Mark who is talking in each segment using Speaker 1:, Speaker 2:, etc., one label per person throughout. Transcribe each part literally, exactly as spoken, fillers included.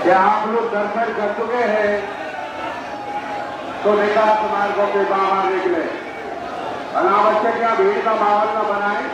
Speaker 1: क्या आप लोग दर्शन कर चुके हैं तो विकास मार्गों के बाहर निकले, अनावश्यक या भीड़ का माहौल न बनाए।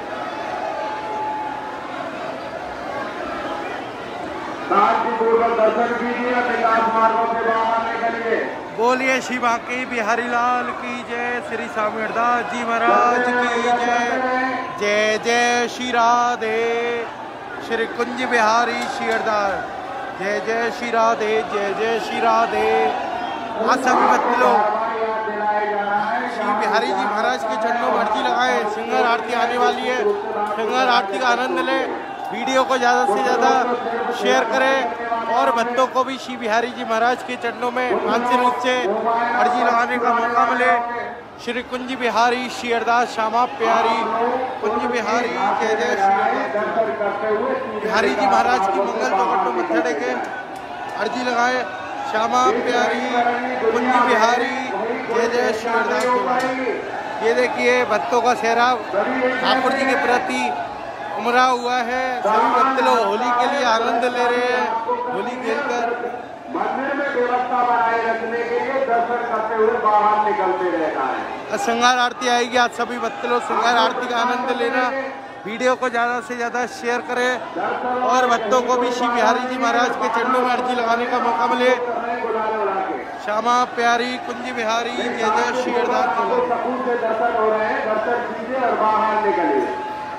Speaker 1: शांतिपूर्वक दर्शन कीजिए, विकास मार्गों के बाहर निकलिए।
Speaker 2: बोलिए श्री बांके बिहारी लाल की जय, श्री स्वामी हरदास जी महाराज की जय। जय जय श्री राधे, श्री कुंज बिहारी श्री हरदास। जय जय श्री राधे, जय जय श्री राधे। आज सभी भक्त लोग श्री बिहारी जी महाराज के चरणों में अर्जी लगाए। सिंगर आरती आने वाली है, सिंगर आरती का आनंद लें। वीडियो को ज़्यादा से ज़्यादा शेयर करें और भक्तों को भी श्री बिहारी जी महाराज के चरणों में मानसिक रूप से अर्जी लगाने का मौका मिले। श्री कुंज बिहारी श्री हरदास श्यामा प्यारी कुंज बिहारी जय जय श्री बिहारी जी महाराज की मंगल चौकट में मत्था टेके अर्जी लगाए। श्यामा प्यारी कुंज बिहारी जय जय श्री हरदास। ये देखिए भक्तों का सैराब ठाकुर जी के प्रति उमड़ा हुआ है। सभी भक्त लोग होली के लिए आनंद ले रहे हैं। होली खेलकर
Speaker 1: मंदिर में व्यवस्था बनाए रखने के लिए दर्शन करते हुए बाहर निकलते रहना है।
Speaker 2: श्रृंगार आरती आएगी, आज सभी भक्त लोग श्रृंगार आरती का आनंद लेना। वीडियो को ज़्यादा से ज़्यादा शेयर करें और भक्तों को भी श्री बिहारी जी महाराज के चरणों में अर्जी लगाने का मौका मिले। श्यामा प्यारी कुंज बिहारी जय जय श्री हरदास।
Speaker 1: दर्शन हो रहे हैं, दर्शन कीजिए और बाहर निकलिए।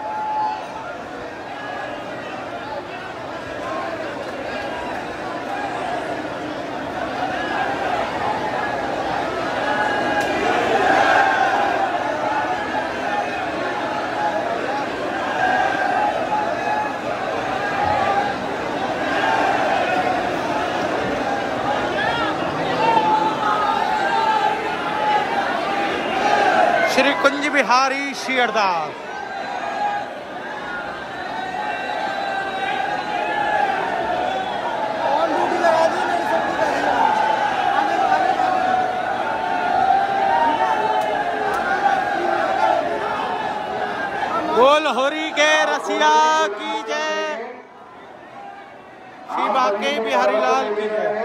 Speaker 2: श्री कुंज बिहारी श्री हरदास। बोल होरी के रसिया की जय, श्री बांके बिहारी लाल की जय।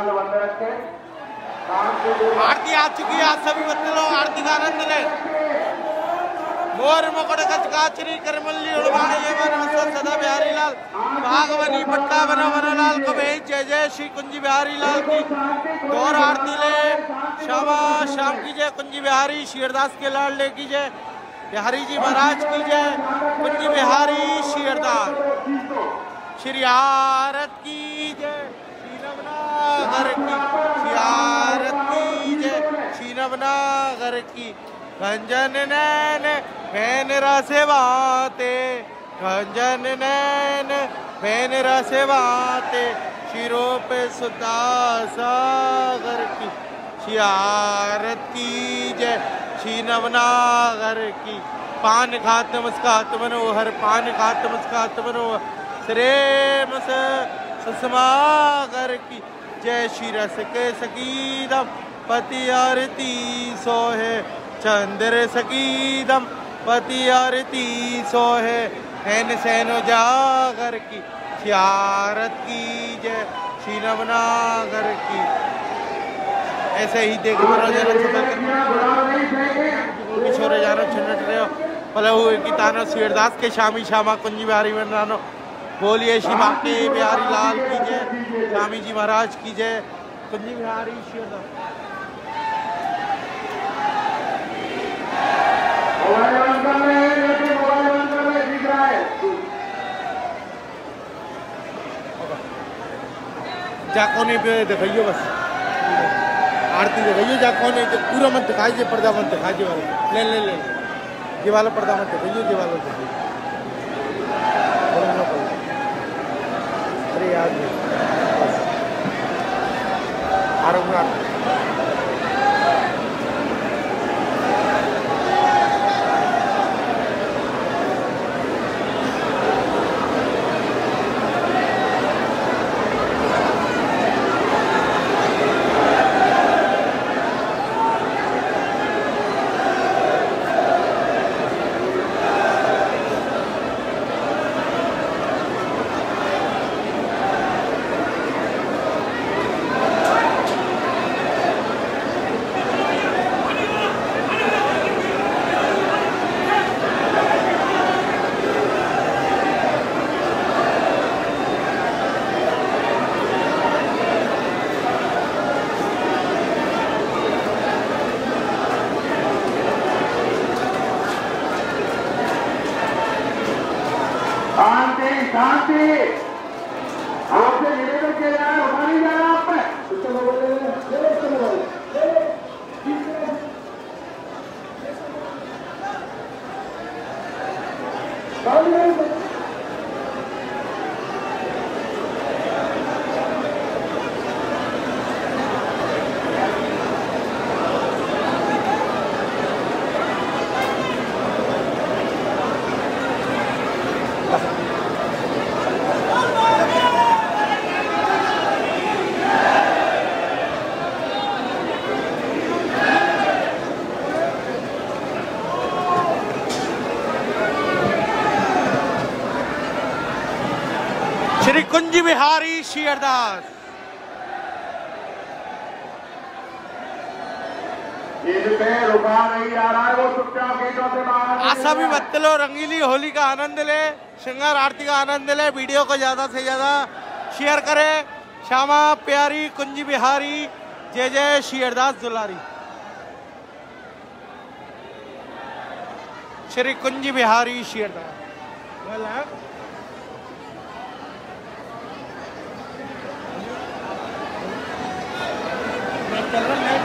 Speaker 2: आरती आ चुकी है, आप सभी भक्त लोग आरती का आनंद लें। मोर मकड़ कचकाचरी करमल्ली उड़वाणे ये मन सदा बिहारी लाल भागवनी पट्टा बनो बनो लाल कबे जय जय श्री कुंज बिहारी लाल की गौर आरती ले। श्यामा श्याम की जय, कुंज बिहारी श्री हरदास के लाडले की जय, बिहारी जी महाराज की जय, कुंज बिहारी श्री हरदास। श्री आरत की जय, श्री नवनागर की, श्री आरत की जय, श्री नवनागर की। गंजन नैन भैन रसे बाते, गंजन नैन भैन रसे बाते, शिरों पे सुधा सागर की। श्री आरत की जय, श्री नवनागर की। पान खात नमस्कार मनोहर, पान खात नमस्कार मनोहर, श्रेम समागर की जय। श्री रस के सकीदम पति आरती सोहे, चंद्र सकीदम पति आरती सोहे, हैन सैनो जागर की। श्री आरत की जय, श्री नवनागर की। ऐसे ही देखो छोरे जानो छनट रहे हो भले हुए की तानो श्री हरदास के श्यामी श्यामा कुंज बिहारी वंदनानो। बोलिए श्री बांके बिहारी लाल की जय, स्वामी जी महाराज की जय, कुंज बिहारी श्री हरदास। जाको नहीं पे दिखाइए, बस आरती दिखाइए। जाको नहीं तो पूरा मत दिखाइए, पर्दा मत दिखाइए वाला ले ले ले ये वाला पर्दा मत दिखाइए, ये वाला दिखाइए। अरे याद नहीं आरोप
Speaker 1: जी आपसे निवेदन किया जा रहा है, उठा नहीं जा रहा आप पे।
Speaker 2: श्री कुंज बिहारी श्री अरदास
Speaker 1: ये जो है रुका नहीं आ रहा है, वो चुपचाप गेटों से बाहर
Speaker 2: आशा भी मत लो, रंगीली होली का आनंद ले, श्रृंगार आरती का आनंद ले। वीडियो को ज्यादा से ज्यादा शेयर करें। श्यामा प्यारी कुंज बिहारी जय जय श्री अरदास दुलारी। श्री कुंज बिहारी श्री अरदास। चल रहा है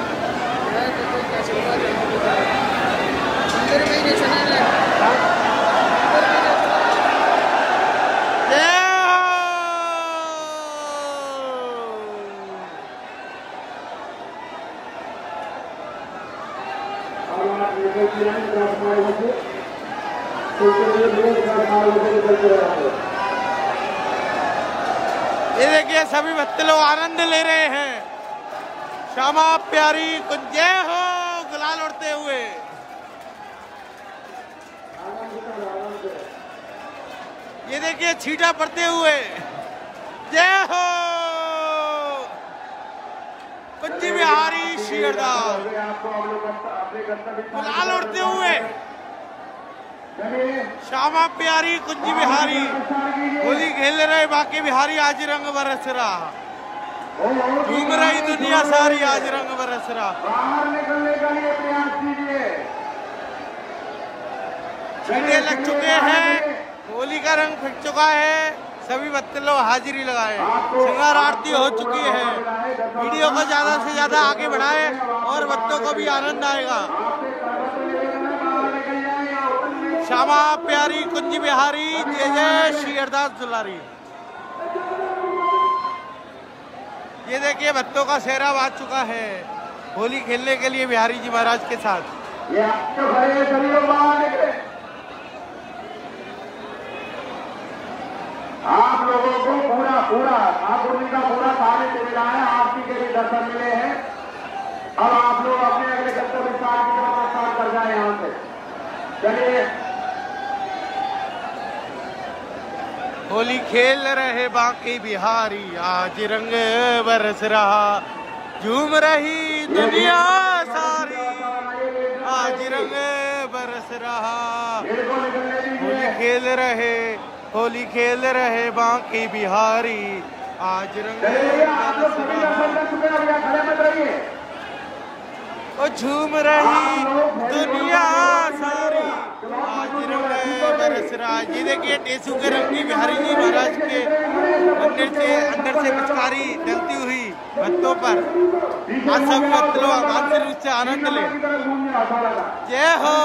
Speaker 2: ये देखिए सभी भक्त लोग आनंद ले रहे हैं। श्यामा प्यारी कुंज जय हो, गुलाल उड़ते हुए। ये देखिए छीटा पड़ते हुए जय हो कुंज बिहारी श्री अरदास। गुलाल उड़ते हुए श्यामा प्यारी कुंज बिहारी होली खेल रहे, बाकी बिहारी आज रंग बरस रहा, घूम रही दुनिया सारी आज रंग बरस रहा।
Speaker 1: बाहर निकलने का लिए प्रयास कीजिए।
Speaker 2: छींटे लग चुके हैं, होली का रंग फिट चुका है, सभी भक्त लोग हाजिरी लगाए, श्रृंगार आरती हो चुकी है। वीडियो को ज्यादा से ज्यादा आगे बढ़ाए और भक्तों को भी आनंद आएगा। श्यामा प्यारी कुंज बिहारी जय जय श्री अरदास दुलारी। ये देखिए भक्तों का सेहरा बाज चुका है होली खेलने के लिए बिहारी जी महाराज के साथ।
Speaker 1: ये आपके भरे सभी लोग बाहर निकले। आप लोगों को पूरा पूरा ठाकुर जी का पूरा सारे मिला है, आपकी के भी दर्शन मिले हैं। अब आप लोग अपने अगले गंतव्य स्थान की तरफ प्रस्थान कर जाए यहाँ से। चलिए
Speaker 2: होली खेल रहे बाकी बिहारी आज रंग बरस रहा, झूम रही दुनिया सारी आज रंग बरस रहा। होली खेल रहे होली खेल रहे बाकी बिहारी आज रंग बरस रहा, ओ झूम रही दुनिया सारी आज रंग बरस रहा। ये देखिए टेसू के रंग की बिहारी जी महाराज के मंदिर से अंदर से पिचकारी डलती हुई भक्तों पर आज सभी भक्त लोग आनंद रूप से आनंद ले। जय हो।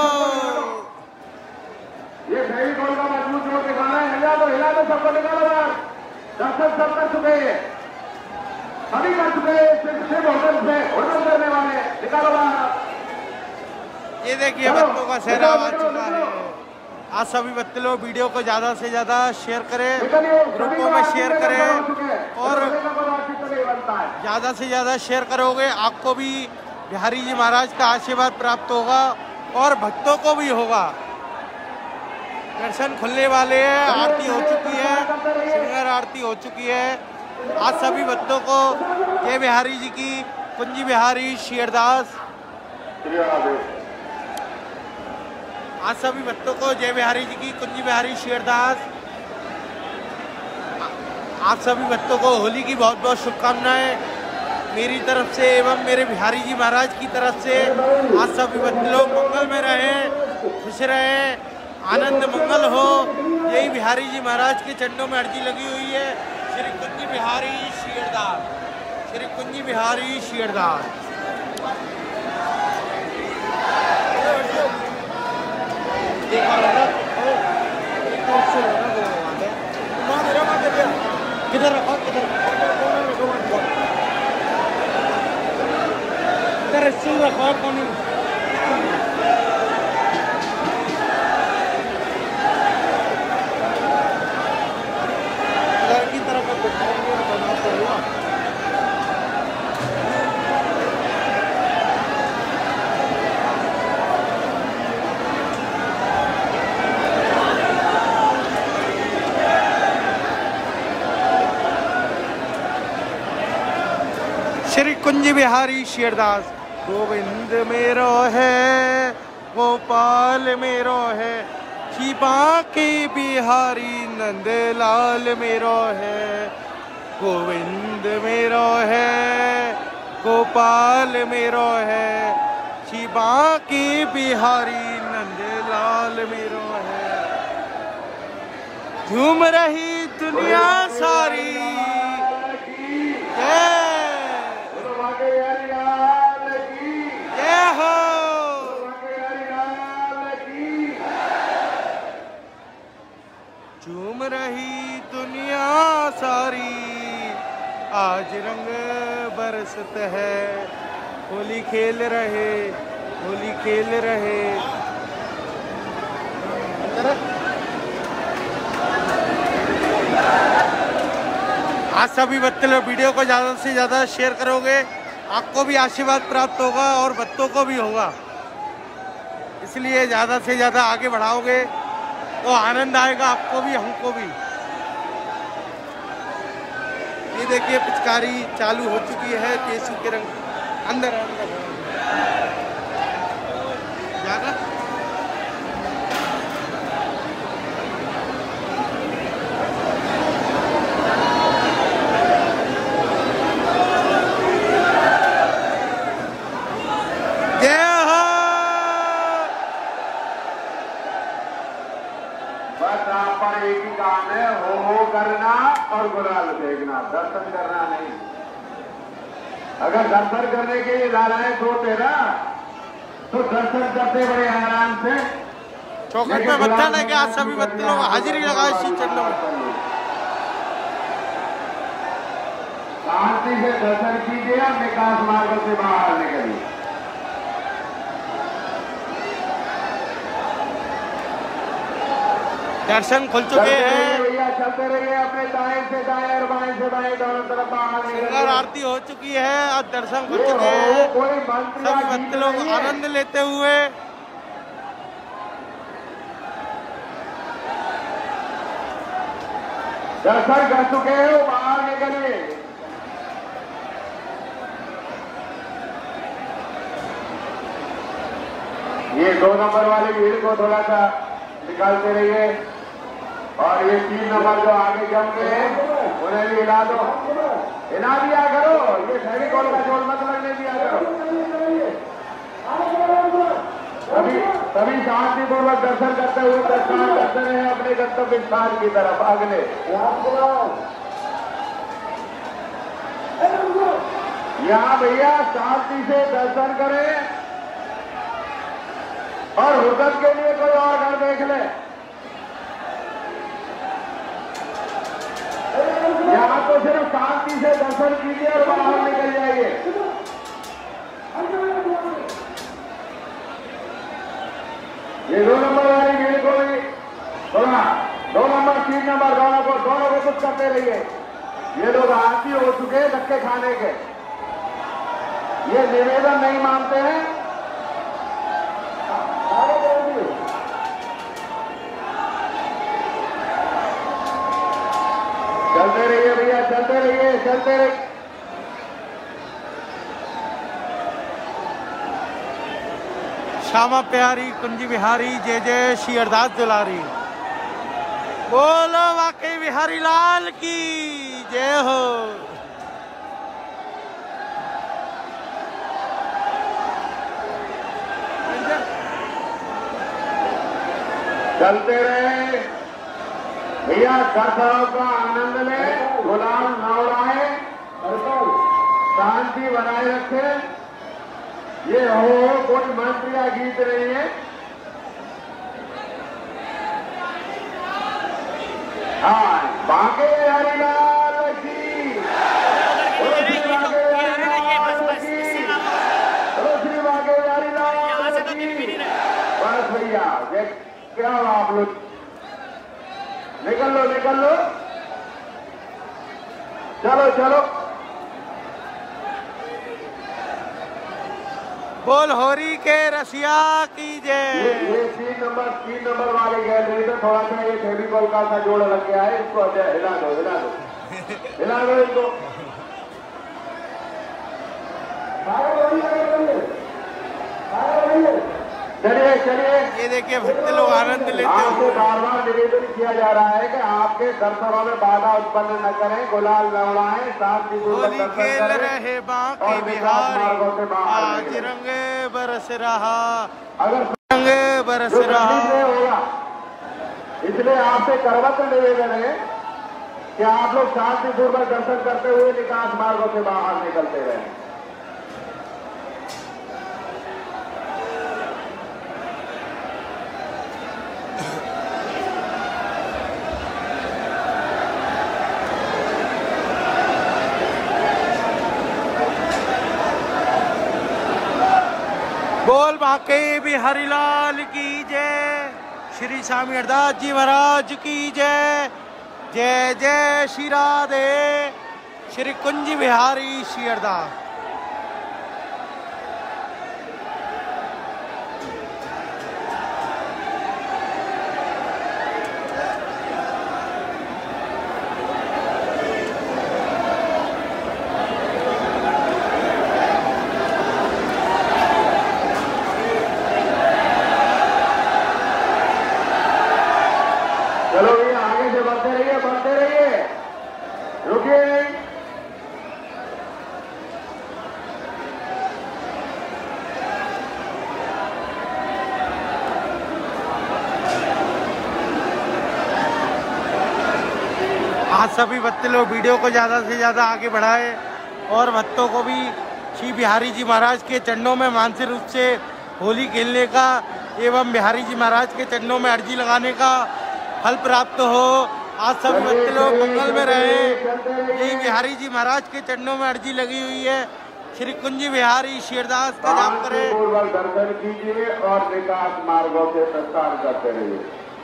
Speaker 1: ये फेविकॉल का मजबूत जोड़ दिखाना है, हिला दो हिला दो, सबको निकालो यार। दर्शक सब कर चुके हैं, सभी कर चुके हैं, सिर्फ होटल से होटल करने वाले निकालो बाहर।
Speaker 2: ये देखिए भक्तों का सेहरा आ चुका है। आज सभी भक्त लोग वीडियो को ज्यादा से ज्यादा शेयर करें, ग्रुपों में शेयर करें और ज्यादा से ज्यादा शेयर करोगे आपको भी बिहारी जी महाराज का आशीर्वाद प्राप्त होगा और भक्तों को भी होगा। दर्शन खुलने वाले हैं, आरती हो चुकी है, श्रृंगार आरती हो चुकी है। आज सभी भक्तों को जय बिहारी जी की कुंज बिहारी श्री अरदास। आज सभी भक्तों को जय बिहारी जी की कुंज बिहारी श्री अरदास। आप सभी भक्तों को होली की बहुत बहुत शुभकामनाएं मेरी तरफ से एवं मेरे बिहारी जी महाराज की तरफ से। आज सभी भक्त लोग मंगल में रहें, खुश रहें, आनंद मंगल हो, यही बिहारी जी महाराज के चरणों में अर्जी लगी हुई है। श्री कुंज बिहारी शीरदास, श्री कुंज बिहारी शीरदास। किधर रखो, किधर किधर स्टूल रखो कोनी की तरफ बनाते हुआ। श्री कुंज बिहारी शीरदास। गोविंद मेरो है, गोपाल मेरो है, शिवा के बिहारी नंदलाल मेरो है। गोविंद मेरो है, गोपाल मेरो है, शिवा के बिहारी नंदलाल मेरो है। झूम रही दुनिया सारी, जय झूम रही दुनिया सारी, आज रंग बरसत है, होली खेल रहे, होली खेल रहे। आज सभी बच्चे लोग वीडियो को ज़्यादा से ज़्यादा शेयर करोगे, आपको भी आशीर्वाद प्राप्त होगा और बच्चों को भी होगा, इसलिए ज़्यादा से ज़्यादा आगे बढ़ाओगे तो आनंद आएगा आपको भी, हमको भी। ये देखिए पिचकारी चालू हो चुकी है, केसू के रंग अंदर अंदर जाना।
Speaker 1: बस आप पर एक ही काम है, हो हो करना और गुलाल फेंकना, दर्शन करना नहीं। अगर दर्शन करने के लिए लालायत होते ना तो दर्शन करते बड़े आराम से।
Speaker 2: चौखट में बत्ता लेके आज सभी बच्चे लोग हाजिरी लगाए श्री चंद्र में।
Speaker 1: शांति से दर्शन कीजिए और निकास मार्ग से बाहर निकलिए।
Speaker 2: दर्शन खुल चुके हैं,
Speaker 1: भैया चलते रहिए अपने दाएं से दाएं और बाएं से बाएं दोनों तरफ बाहर निकलिए।
Speaker 2: आरती हो चुकी है और दर्शन खुल चुके हैं, सभी बच्चे लोग आनंद लेते हुए।
Speaker 1: दर्शन कर चुके हो, बाहर निकलिए। ये दो नंबर वाली भीड़ को थोड़ा सा निकालते रहिए और ये तीन नंबर जो आगे जम गए हैं उन्हें भी हिला दो, हिला दिया करो। ये फेविकॉल का जोड़ मत लगने दिया करो। सभी सभी शांतिपूर्वक दर्शन करते हुए प्रस्थान करते रहे अपने गंतव्य स्थान की तरफ। अगले यहाँ भैया शांति से दर्शन करें और हुकम के लिए कोई और घर देख ले। यहाँ तो सिर्फ शांति से दर्शन कीजिए और बाहर निकल जाइए। ये दो नंबर वाली भीड़ को भी थोड़ा, दो नंबर तीन नंबर दोनों को दोनों को कुछ करते रहिए। ये लोग आती हो चुके धक्के खाने के, ये निवेदन नहीं मानते हैं। चलते रहिए भैया, चलते रहिए, चलते रहिए।
Speaker 2: श्यामा प्यारी कुंज बिहारी, जय जय श्री अरदास दुलारी। बोलो वाकई बिहारी लाल की जय हो।
Speaker 1: चलते रहे भैया, दर्शकों का आनंद लें, गुलाल न उड़ाए, शांति बनाए रखे। ये हो कोई मंत्र या गीत नहीं है। हाँ, बांके बिहारी लाल की, रोशनी बांके बिहारी लाल की, रोशनी बांके बिहारी लाल की। बस भैया, क्या हो आप लोग, निकल लो निकल लो, चलो चलो।
Speaker 2: बोल होरी के रसिया की जय।
Speaker 1: ये ये तीन नंबर तीन नंबर वाले गैलरी में थोड़ा सा ये फेविकॉल का सा जोड़ लग गया है, इसको हिला दो हिला दो हिला दो इसको। चलिए चलिए,
Speaker 2: ये देखिए भक्त लोग आनंद लेते
Speaker 1: आपसे
Speaker 2: हुए।
Speaker 1: बार बार निवेदन किया जा रहा है कि आपके दर्शकों में बाधा उत्पन्न न करें, गुलाल न उड़ाएं, शांति
Speaker 2: होली खेल रहे बांके बिहारी, आज रंगे बरस रहा,
Speaker 1: अगर
Speaker 2: रंगे बरस
Speaker 1: जो
Speaker 2: रहा।
Speaker 1: नहीं होगा, इसलिए आपसे करवत निवेदन है कि आप लोग शांतिपूर्वक दर्शन करते हुए निकास मार्गों से बाहर निकलते रहे।
Speaker 2: बोल बांके बिहारी लाल की जय, श्री स्वामी हरदास जी महाराज की जय। जय जय श्री राधे, श्री कुंज बिहारी श्री हरदास।
Speaker 1: चलो भैया, आगे से बढ़ते रहिए बढ़ते रहिए, रुकिए नहीं।
Speaker 2: आज सभी भक्त लोग वीडियो को ज़्यादा से ज़्यादा आगे बढ़ाए और भक्तों को भी श्री बिहारी जी महाराज के चरणों में मानसिक रूप से होली खेलने का एवं बिहारी जी महाराज के चरणों में अर्जी लगाने का फल प्राप्त हो। आज सभी भक्त लोग मंगल में रहे, यही बिहारी जी महाराज के चरणों में अर्जी लगी हुई है। श्री कुंज बिहारी श्री हरदास का जाप करें,
Speaker 1: पूर्वक दर्शन कीजिए और विकास मार्गों से प्रस्थान करते रहिए।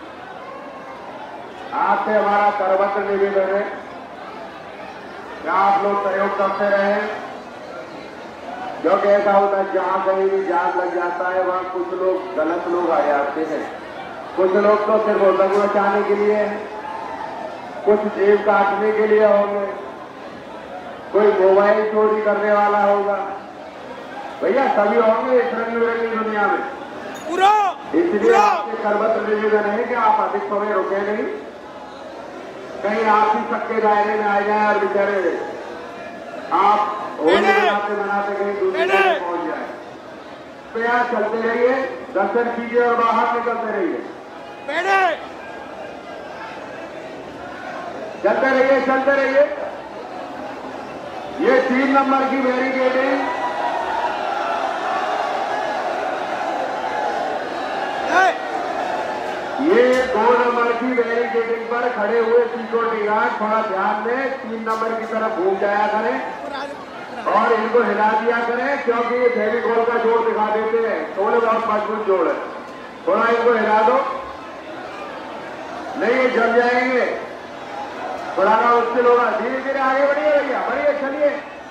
Speaker 1: आपसे हमारा करवत निवेदन है कि आप लोग सहयोग करते रहे, क्योंकि ऐसा होता है जहां कहीं भी जाम लग जाता है वहां कुछ लोग गलत लोग आ जाते हैं। कुछ लोग तो सिर्फ लघु बचाने के लिए, कुछ जेब काटने के लिए होंगे, कोई मोबाइल चोरी करने वाला होगा। भैया सभी होंगे इस रंग बिरंगी दुनिया में,
Speaker 2: पूरा
Speaker 1: इसलिए आपसे करवत निवेदन है कि आप अधिक समय रुके नहीं, कहीं आप ही सबके दायरे में आ जाए और बेचारे आप होली मनाते मनाते कहीं दूसरी जगह पहुंच जाए। तो यहाँ चलते रहिए, दर्शन कीजिए और बाहर निकलते रहिए। चलते रहिए चलते रहिए। ये तीन नंबर की बैरिकेडिंग, ये दो नंबर की बैरिकेडिंग पर खड़े हुए सिक्योरिटी गार्ड थोड़ा ध्यान दें, तीन नंबर की तरफ घूम जाया करें और इनको हिला दिया करें, क्योंकि ये फेविकॉल का जोड़ दिखा देते हैं, थोड़े बहुत मजबूत जोड़ है। थोड़ा इनको हिला दो, नहीं ये जल जाएंगे, थोड़ा ना मुश्किल होगा। धीरे धीरे आगे बढ़िए भैया, बढ़िए चलिए।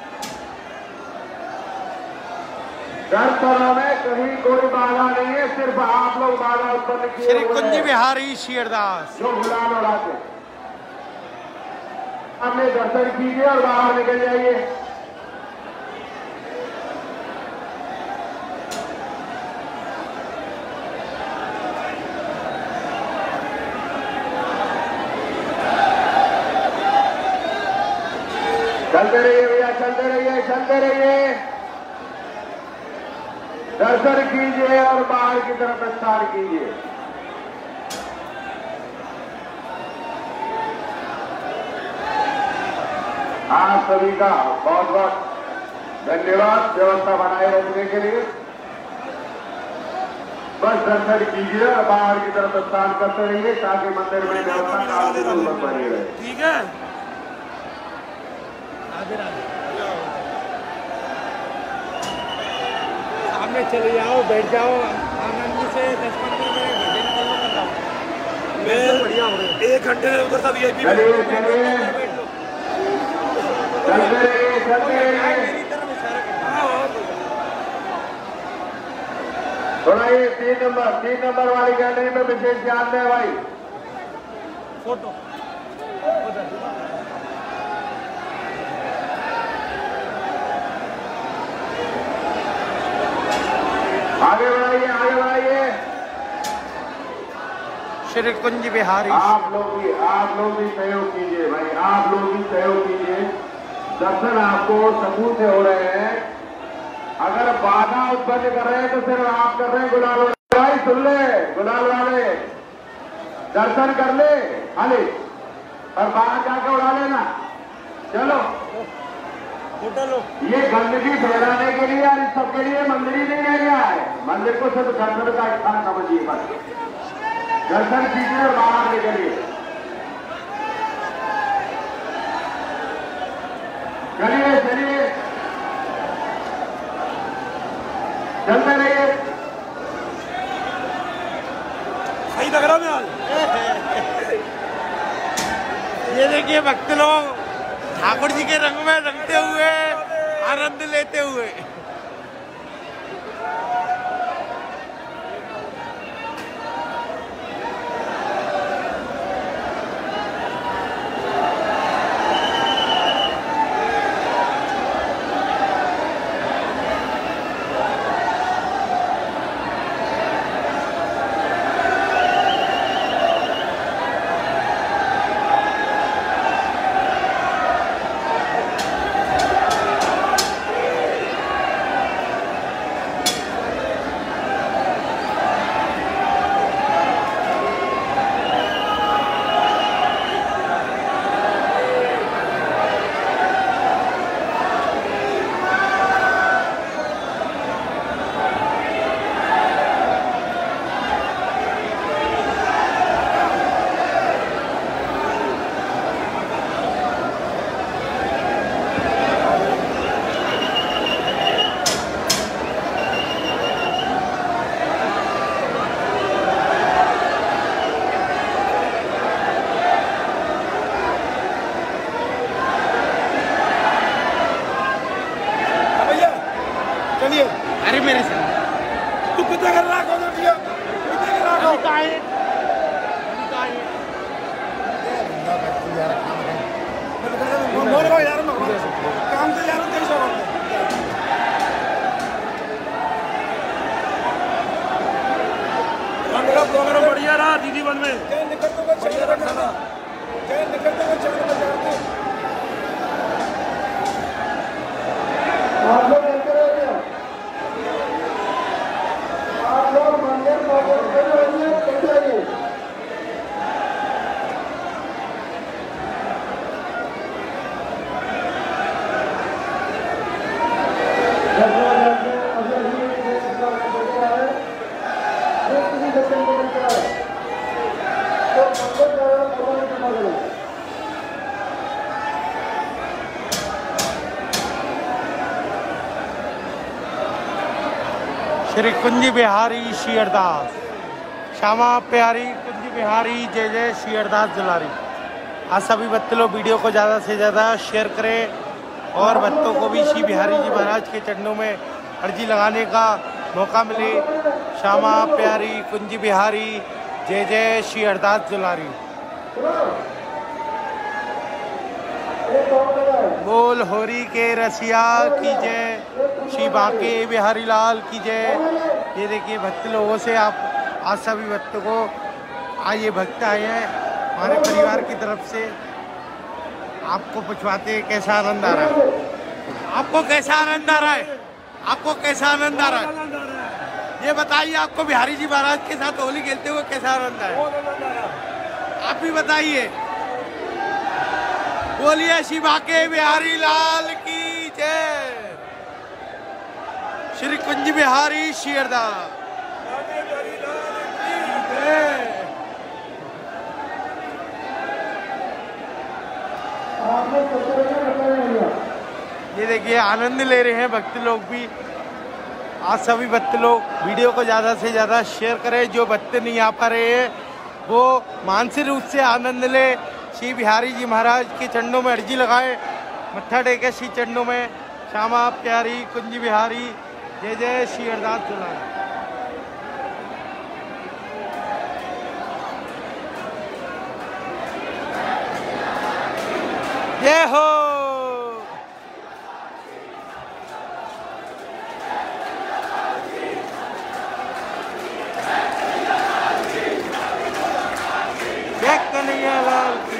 Speaker 1: दर्शनों में कहीं कोई बाधा नहीं है, सिर्फ आप लोग बाधा उत्पन्न किए
Speaker 2: श्री कुंज बिहारी श्री हरदास
Speaker 1: जो गुलाल उड़ाते। हमने दर्शन कीजिए और बाहर निकल जाइए। चलते रहिए भैया, चलते रहिए चलते रहिए, दर्शन कीजिए और बाहर की तरफ प्रस्थान कीजिए। आप सभी का बहुत बहुत धन्यवाद व्यवस्था बनाए रखने के लिए। बस दर्शन कीजिए और बाहर की तरफ स्नान करते रहिए ताकि मंदिर में व्यवस्था काफी सुंदर बनी रहे।
Speaker 2: ठीक है, सामने चले जाओ, बैठ जाओ आनंद से। दस पंद्रह मिनट घंटे निकल लो, कर जाओ। बढ़िया हो रहे, एक घंटे में उधर सब वीआईपी।
Speaker 1: चलिए चलिए चलते रहिए चलते रहिए। थोड़ा ये तीन नंबर तीन नंबर वाली गैलरी में विशेष ध्यान दें भाई।
Speaker 2: फोटो
Speaker 1: आगे बढ़ाइए आगे बढ़ाइए।
Speaker 2: श्री कुंज बिहारी,
Speaker 1: आप लोग भी आप लोग भी सहयोग कीजिए भाई, आप लोग भी सहयोग कीजिए। दर्शन आपको सकून से हो रहे हैं। अगर बाधा उत्पन्न कर रहे हैं तो सिर्फ आप कर रहे हैं। गुलाल भाई सुन ले, गुलाल वाले दर्शन कर ले खाली और बाहर जाकर उड़ा लेना। चलो
Speaker 2: होटल
Speaker 1: ये गंदगी फैलाने के लिए और इस सबके लिए मंदिर ही नहीं रह गया है। मंदिर को सिर्फ दर्शन का स्थान समझिए, बस दर्शन कीजिए और बाहर निकलिए। चलिए चलिए चलते रहिए।
Speaker 2: सही लग रहा है। ये देखिए भक्त लोग ठाकुर जी के रंग में रंगते हुए, आनंद लेते हुए। अरे मेरे से तू कुत्ते कर रहा कौन दिया कुत्ते कर रहा कौन का है का है बंदा बैठ यार काम बोल रहा यार मैं काम से यार तेरे से मेरा प्रोग्राम बढ़िया रहा दीदी बन में जय निकलते हुए बढ़िया रहा जय निकलते हुए चल में जाते
Speaker 1: आप लोग ऐसे रहिए, आप लोग मंदिर पहुंचते रहिए, चलते रहिए।
Speaker 2: श्री कुंज बिहारी श्री अरदास, श्यामा प्यारी कुंज बिहारी जय जय श्री अरदास दुलारी। आज सभी भक्त लोग वीडियो को ज़्यादा से ज़्यादा शेयर करें और भक्तों को भी श्री बिहारी जी महाराज के चरणों में अर्जी लगाने का मौका मिले। श्यामा प्यारी कुंज बिहारी जय जय श्री अरदास दुलारी। बोल होरी के रसिया की जय, श्री बांके बिहारी लाल की जय। ये देखिए भक्त लोगों से आप आज सभी भक्तों को आज ये भक्त आए हैं हमारे परिवार की तरफ से, आपको पूछवाते कैसा आनंद आ रहा है, आपको कैसा आनंद आ रहा है, आपको कैसा आनंद आ रहा है ये बताइए। आपको बिहारी जी महाराज के साथ होली खेलते हुए कैसा आनंद आया, आप भी बताइए। बोलिए श्री बांके बिहारी लाल की जय। श्री कुंज बिहारी शेरदास ये देखिए आनंद ले रहे हैं भक्त लोग भी। आज सभी भक्त लोग वीडियो को ज़्यादा से ज़्यादा शेयर करें। जो भक्त नहीं आ पा रहे हैं वो मानसिक रूप से आनंद ले। श्री बिहारी जी महाराज के चरणों में अर्जी लगाए, मत्था टेके श्री चरणों में। श्यामा प्यारी कुंज बिहारी जय जय श्री अरदास चलाए। जय हो। जय कन्हैया लाल की।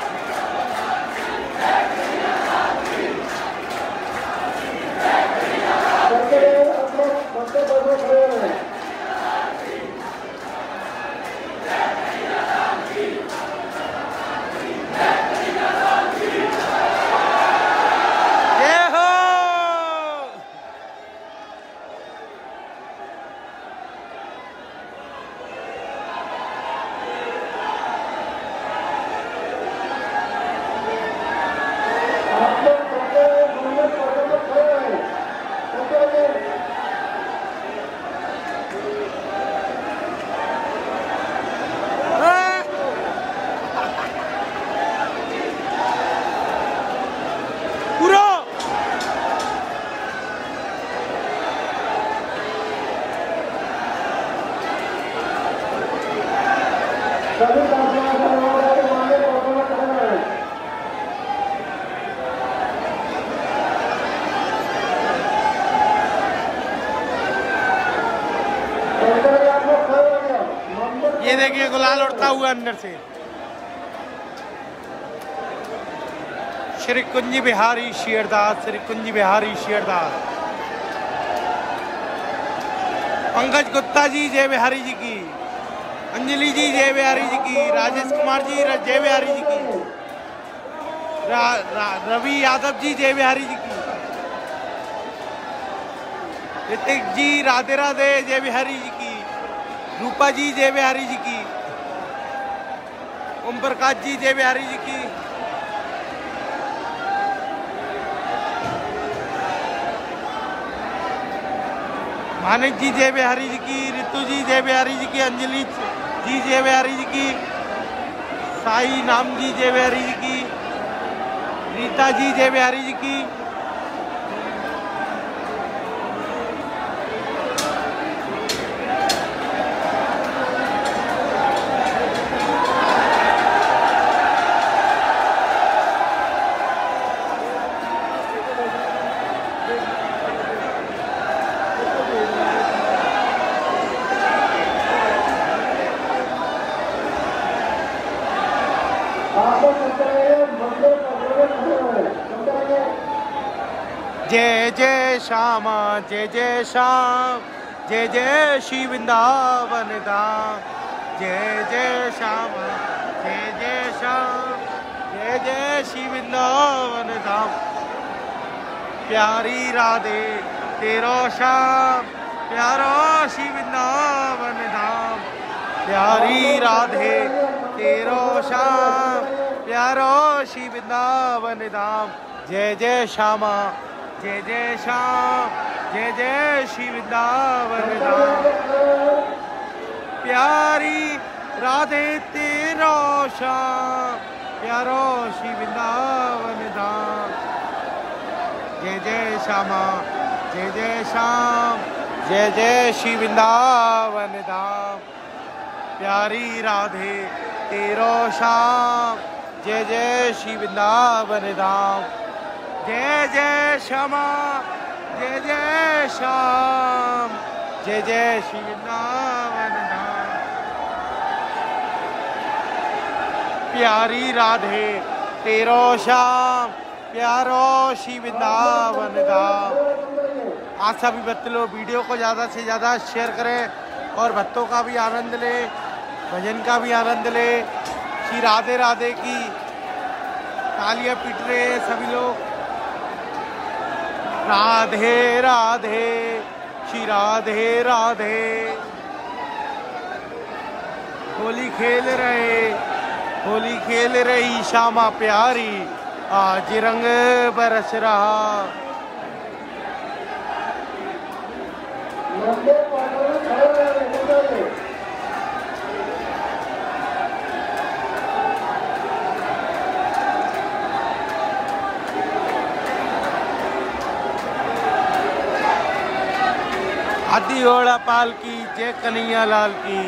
Speaker 2: ये देखिए गुलाल उड़ता हुआ अंदर से। श्री कुंज बिहारी शेरदास, श्री कुंज बिहारी शेरदास। पंकज गुप्ता जी जय बिहारी जी की। अंजलि जी जय बिहारी जी की। राजेश कुमार जी जय बिहारी जी की। रा, रा, रवि यादव जी जय बिहारी जी की। ऋतिक जी राधे राधे जय बिहारी जी की। रूपा जी जय बिहारी जी की। ओम प्रकाश जी जय बिहारी जी की। मानिक जी जय बिहारी जी की। रितु जी जय बिहारी जी की। अंजलि जी जय बिहारी जी की। साई नाम जी जय बिहारी जी की। रीता जी जय बिहारी जी की। जय जय श्यामा जय जय श्याम जय जय श्री वृंदावन धाम। जय जय श्यामा जय जय श्याम जय जय श्री वृंदावन धाम। प्यारी राधे तेरो श्याम प्यारो श्री वृंदावन धाम। प्यारी राधे तेरो श्याम प्यारो श्री वृंदावन धाम। जय जय श्यामा जय जय श्याम जय जय श्री वृंदावन धाम। प्यारी राधे तेरो श्याम प्यारो श्री वृंदावन धाम। जय जय श्यामा जय जय श्याम जय जय श्री वृंदावन धाम। प्यारी राधे तेरो श्याम जय जय श्री वृंदावन धाम। जय जय श्यामा जय जय श्याम जय जय श्री वृंदावन धाम। प्यारी राधे तेरो श्याम प्यारो श्री वृंदावन धाम। आज सभी भक्त लोग वीडियो को ज़्यादा से ज़्यादा शेयर करें और भक्तों का भी आनंद ले, भजन का भी आनंद ले। श्री राधे राधे की तालियां पीट रहे हैं सभी लोग। राधे राधे श्री राधे राधे। होली खेल रहे होली खेल रही श्यामा प्यारी, आज रंग बरस रहा। आदि घोड़ा पाल की जय कन्हैया लाल की।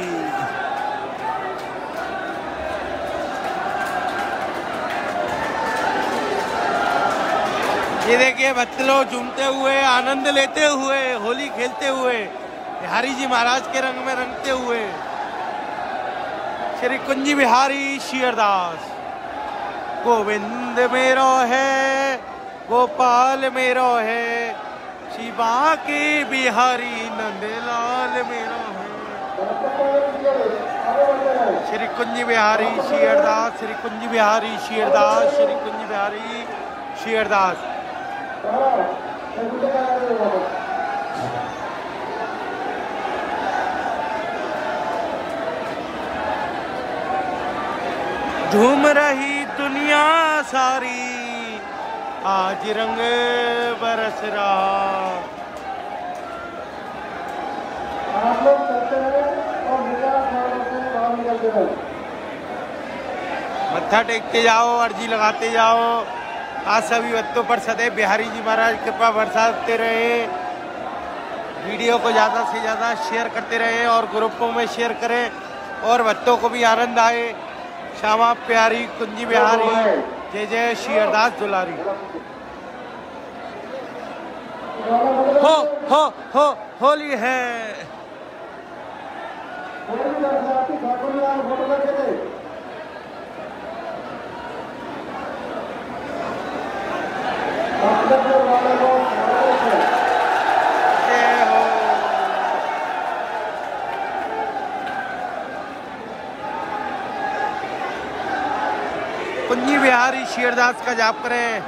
Speaker 2: ये देखिए बच्चे लोग झूमते हुए आनंद लेते हुए होली खेलते हुए बिहारी जी महाराज के रंग में रंगते हुए। श्री कुंज बिहारी शिवदास गोविंद मेरो है गोपाल मेरो है, शिवा के बिहारी नंदलाल मेरो है। श्री कुंज बिहारी शिवदास श्री कुंज बिहारी शिवदास श्री कुंज बिहारी शिवदास। झूम रही दुनिया सारी, आज रंग बरस रहा।
Speaker 1: आप लोग चलते हैं और बाहर निकलते हैं।
Speaker 2: मत्था टेकते जाओ, अर्जी लगाते जाओ। आज सभी भक्तों पर सदैव बिहारी जी महाराज कृपा बरसाते रहे। वीडियो को ज़्यादा से ज़्यादा शेयर करते रहे और ग्रुपों में शेयर करें और भक्तों को भी आनंद आए। श्यामा प्यारी कुंजी बिहारी जय जय श्री अरदास दुलारी। हो हो हो होली है। जय हो। कुंजी बिहारी शिवदास का जाप करें।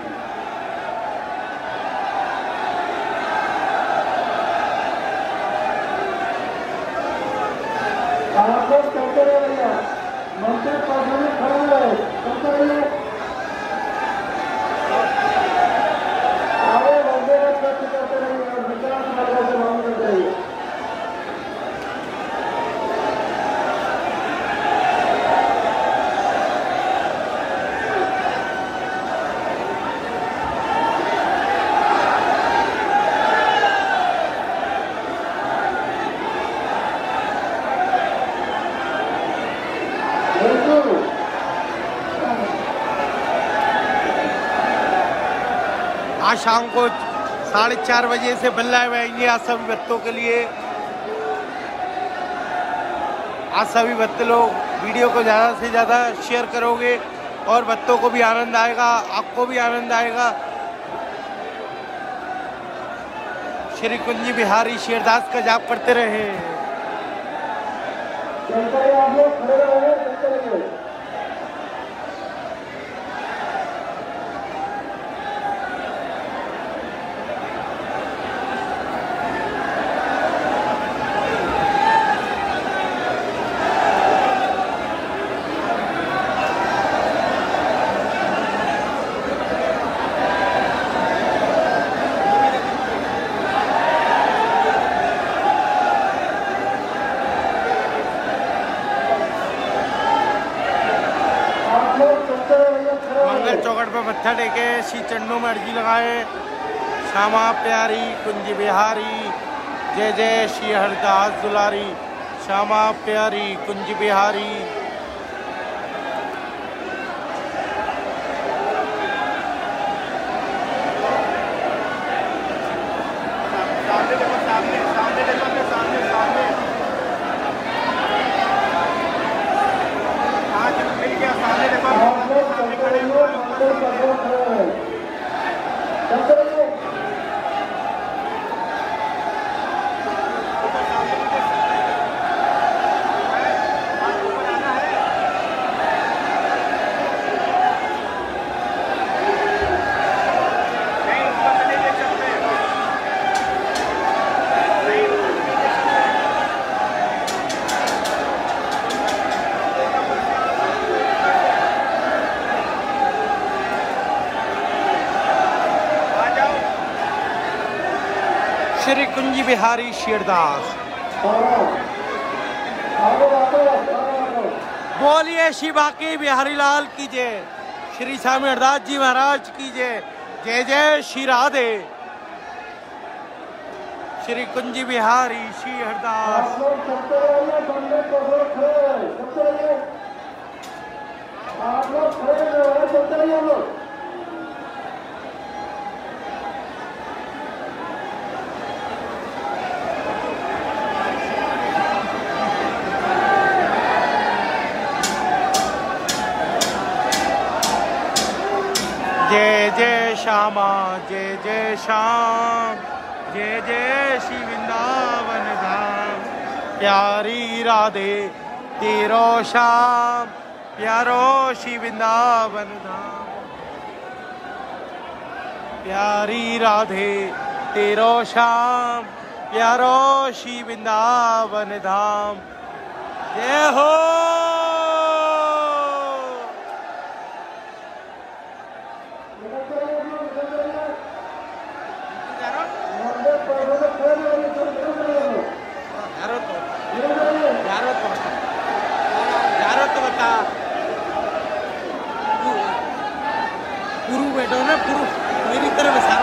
Speaker 1: आप लोग चलते रहिए, मंदिर पास में खड़े रहे, चलते रहिए। आगे मंदिर में खर्च करते रहिए और विकास मार्ग से मांग करते रहिए।
Speaker 2: आज शाम को साढ़े चार बजे से बल्ला आएंगे आज सभी भक्तों के लिए। आज सभी भक्त लोग वीडियो को ज़्यादा से ज़्यादा शेयर करोगे और भक्तों को भी आनंद आएगा, आपको भी आनंद आएगा। श्री कुंजी बिहारी शिवदास का जाप करते रहे।
Speaker 1: आप लोग खड़े रहे, चलते रहिए।
Speaker 2: मंगल चौकट पर मत्था टेके, श्री चरणों में अर्जी लगाए। श्यामा प्यारी कुंज बिहारी जय जय श्री हरदास दुलारी। श्यामा प्यारी कुंज बिहारी। सामने देखो, सामने सामने देखो, सामने सामने आज मिल गया। सामने देखो, सामने खड़े हुए श्री कुंज बिहारी शिरदास। बोलिए श्री बांके बिहारी लाल की जय, श्री स्वामी हरदास जी महाराज की जय। जय जय श्री राधे। श्री कुंज बिहारी श्री हरदास।
Speaker 1: आप लोग चलते रहिए, बंदे को खड़े रहे, चलते रहिए। आप लोग खड़े रहे, चलते रहिए लोग।
Speaker 2: जय जय श्यामा, जय जय श्याम, जय जय श्री वृंदावन धाम। प्यारी राधे तेरो श्याम, प्यारो श्री वृंदावन धाम। प्यारी राधे तेरो श्याम, प्यारो श्री वृंदावन धाम। जय हो। पुरु बैठो ना, पुरु मेरी तरफ सारा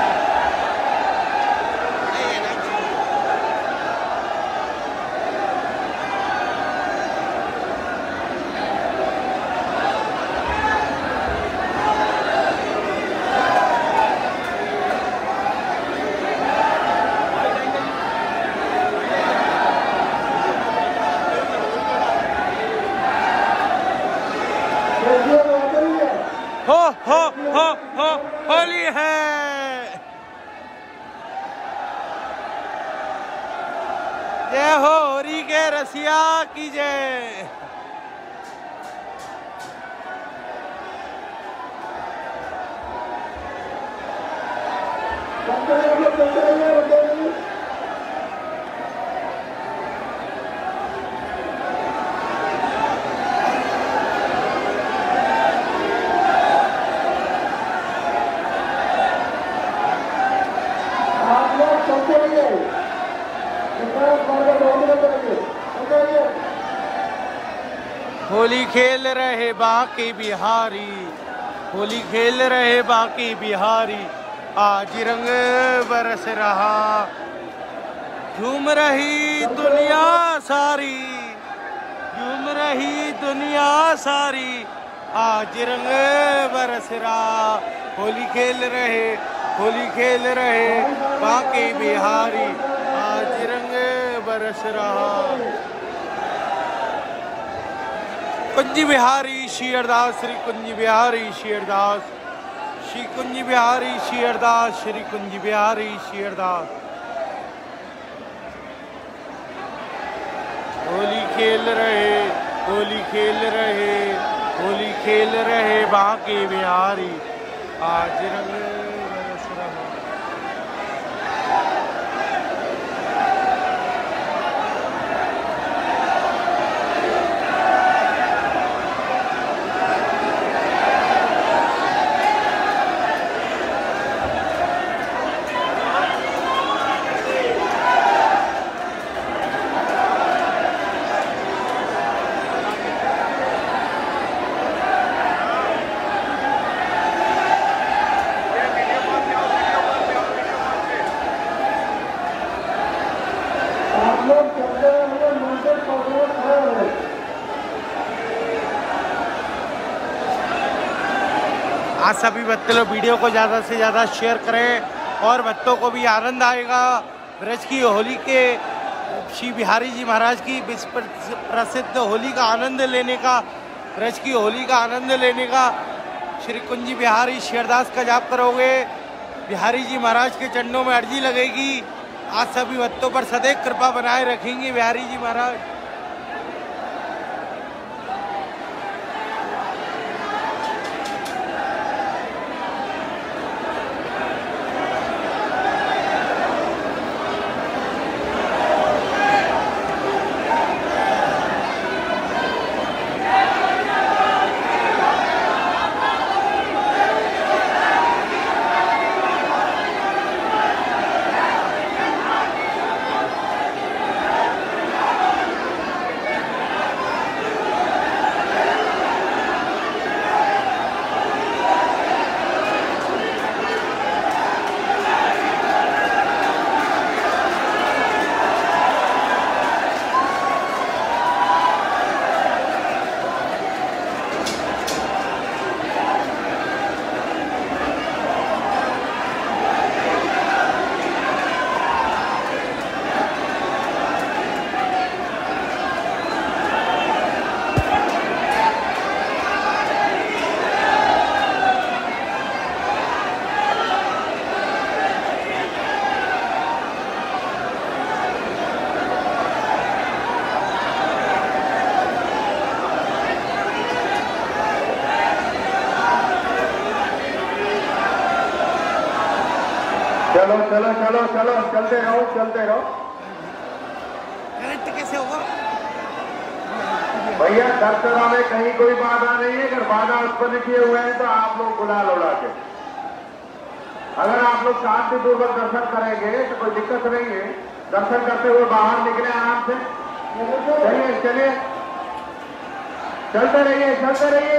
Speaker 2: हो हो हो हो होली है। जय हो होरी के रसिया की जय। होली खेल रहे बांके बिहारी, होली खेल रहे बांके बिहारी। आज रंग बरस रहा, झूम रही दुनिया सारी, झूम रही दुनिया सारी। आज रंग बरस रहा, होली खेल रहे, होली खेल रहे बांके बिहारी। आज रंग बरस रहा। कुंज बिहारी श्री हरदास, श्री कुंज बिहारी श्री हरदास, श्री कुंज बिहारी श्री हरदास, श्री कुंज बिहारी श्री हरदास। होली खेल रहे, होली खेल रहे, होली खेल रहे बांके बिहारी। आज रंग बरस रहा। आज सभी भक्त लोग वीडियो को ज़्यादा से ज़्यादा शेयर करें और भक्तों को भी आनंद आएगा। ब्रज की होली के श्री बिहारी जी महाराज की विश्व प्रसिद्ध होली का आनंद लेने का, ब्रज की होली का आनंद लेने का। श्री कुंज बिहारी श्री हरदास का जाप करोगे, बिहारी जी महाराज के चरणों में अर्जी लगेगी। आज सभी भक्तों पर सदैव कृपा बनाए रखेंगे बिहारी जी महाराज।
Speaker 1: चलो चलो चलो चलो चलते रहो चलते रहो।
Speaker 2: कनेक्ट कैसे होगा
Speaker 1: भैया दर्शनों में कहीं कोई बाधा नहीं है। अगर बाधा उत्पन्न किए हुए हैं तो आप लोग गुलाल उड़ा के, अगर आप लोग शांतिपूर्वक दर्शन करेंगे तो कोई दिक्कत नहीं है। दर्शन करते हुए बाहर निकले आराम से। चलिए चलिए चलते रहिए चलते रहिए।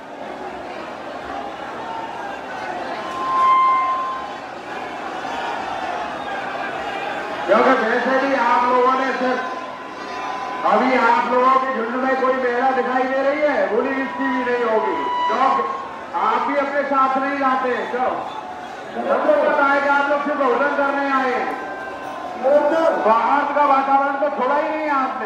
Speaker 1: क्योंकि वैसे भी आप लोगों ने सिर्फ अभी आप लोगों के झुंड में कोई महिला दिखाई दे रही है, बुरी इसकी भी नहीं होगी। क्योंकि आप भी अपने साथ नहीं जाते हैं। क्यों सबको पता है कि आप लोग सिर्फ भोजन करने आए हैं। बाहर का वातावरण तो छोड़ा ही नहीं है आपने।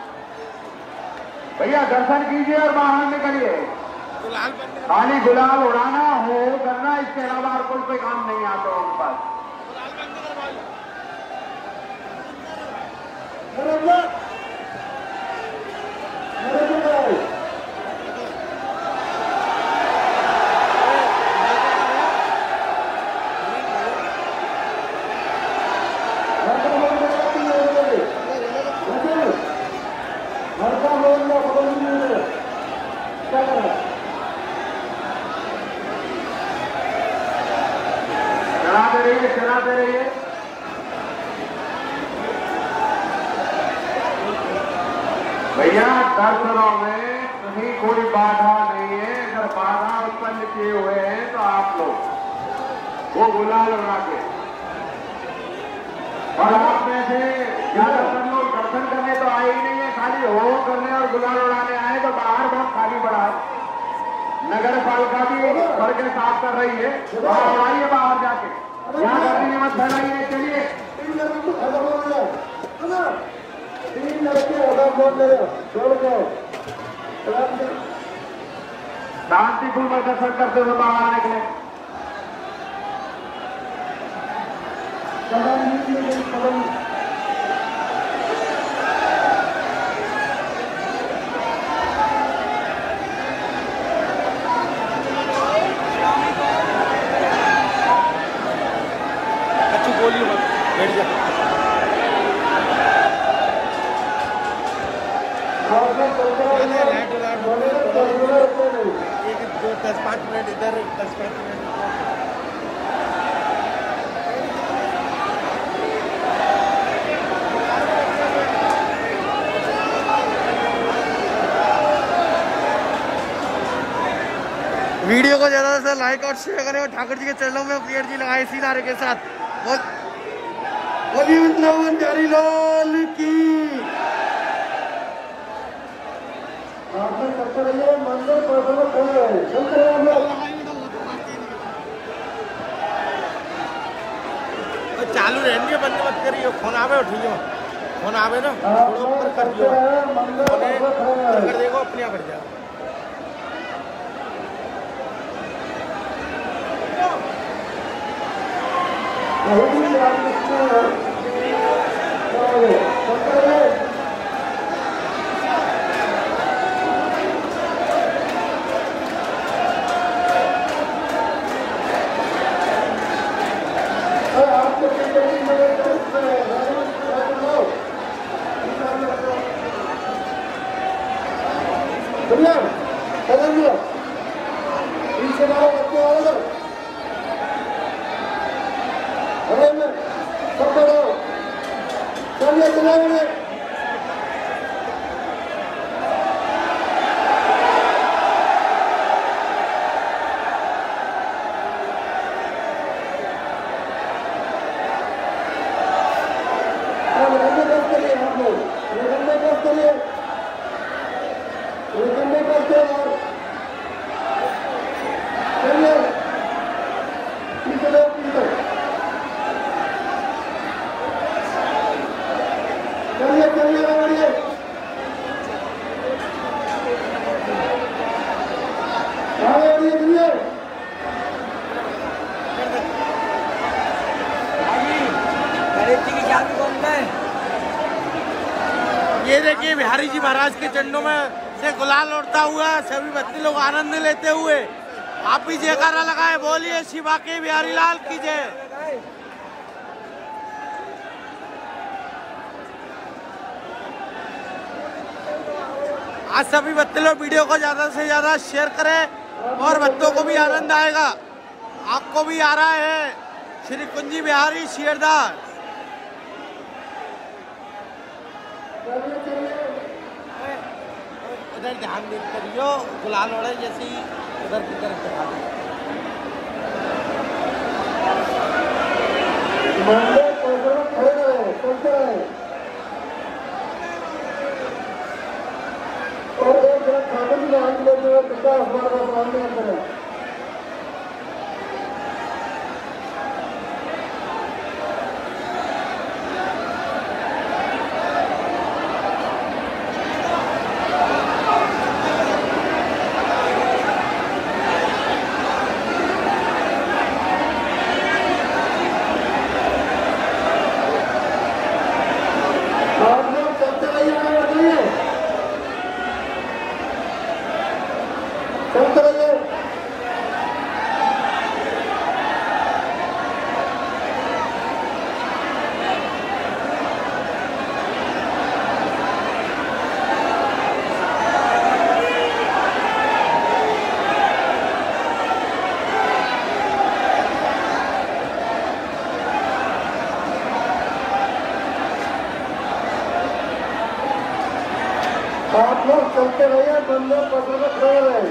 Speaker 1: भैया दर्शन कीजिए और बाहर निकलिए। खाली गुलाल उड़ाना हो करना, इसके अलावा और कोई कोई काम नहीं आता उनके पास। चलाते रहिए चलाते रहिए। भैया दर्शनों में कहीं कोई बाधा नहीं है। अगर बाधा उत्पन्न किए हुए हैं तो आप लोग वो गुलाल उड़ा के, और आप में से ज्यादातर लोग दर्शन करने तो आए ही नहीं है, खाली हो करने और गुलाल उड़ाने आए। तो बाहर बहुत खाली पड़ा है। नगर पालिका भी सड़कें साफ कर रही है, वहां उड़ाइए बाहर जाके, यहाँ गर्मी मत फैलाइए। चलिए तीन लड़के शांतिपूर्वक दर्शन करते हुए बाहर निकले।
Speaker 2: अच्छी बोली मत बैठ जा। एक दो दस पाँच मिनट इधर, दस पाँच मिनट वीडियो को ज़्यादा से लाइक और शेयर करें और ठाकुर जी के चरणों में प्रियर जी लगाए इसी नारे के साथ। बोलिए वृंदावन बिहारी लाल की। चालू रहने बंद मत करिए। फोन आवे उठिए, फोन आवे ना थोड़ा ऊपर कर दियो, कर देखो अपने आप बढ़ जाए। ये देखिए बिहारी जी महाराज के चरणों में से गुलाल उड़ता हुआ सभी भक्ति लोग आनंद लेते हुए आप भी जयकारा लगाए। बोलिए शिवा के बिहारी लाल की जय। आज सभी बच्चे लोग वीडियो को ज़्यादा से ज़्यादा शेयर करें और बच्चों को भी आनंद आएगा। आपको भी आ रहा है श्री कुंजी बिहारी शियरदास। उधर ध्यान दे करियो, गुलाल ओढ़े जैसी उधर की तरफ दिखा दो।
Speaker 1: और एक जगह खाते भी नाम ले जो पिता अखबार का काम नहीं करे। आप लोग चलते रहिए, बंदे पकड़ में खड़े रहे।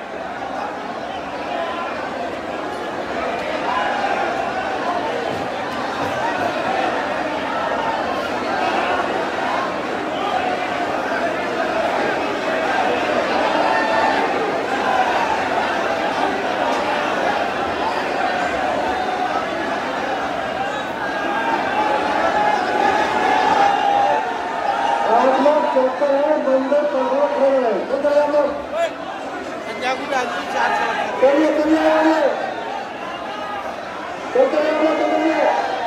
Speaker 1: चलते रहे, बंदे पकड़ो खड़े रहे। चलिए चलिए आइए, चलते रहे, चलिए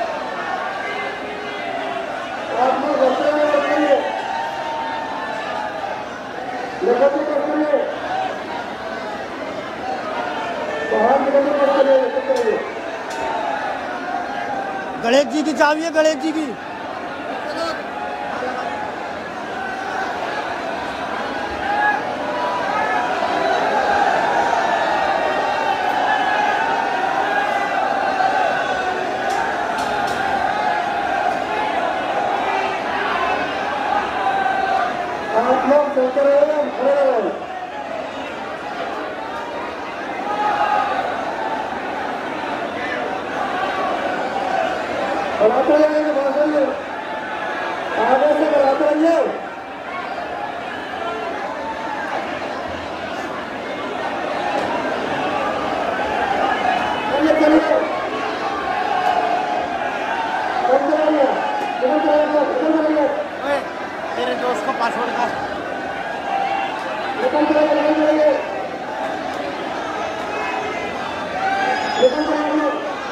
Speaker 1: आप लोग बच्चे रहिए, लेकर के करिए, बाहर निकलने पड़ते रहिए, चलते रहिए।
Speaker 2: गणेश जी की चाबी है, गणेश जी की।
Speaker 1: आप लोग चलते रहे, खड़े रहे। बढ़ाते रहिए, बढ़ाते रहिए, आगे से बढ़ाते रहिए। चलिए चलिए, चलते रहिए, चलते रहिए, चलते रहिए।
Speaker 2: मेरे दोस्त का पासवर्ड का
Speaker 1: लेकिन तो नहीं मिलेंगे, लेकिन तो नहीं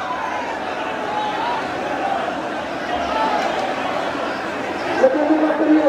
Speaker 1: लेकिन भी बात करिए।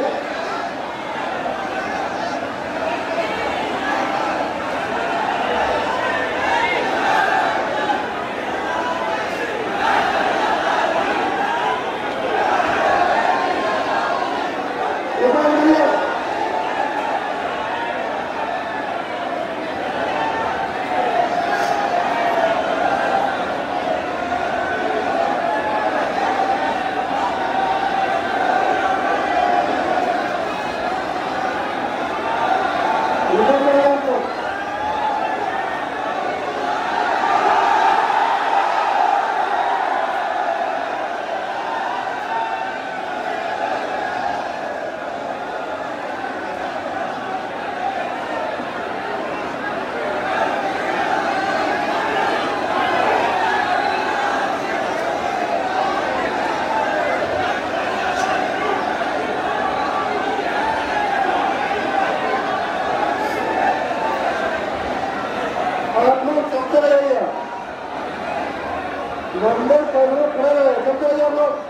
Speaker 1: आप लोग चलते रहिए, लंबे पैरों खड़े रहे, चलते रहिए आप लोग।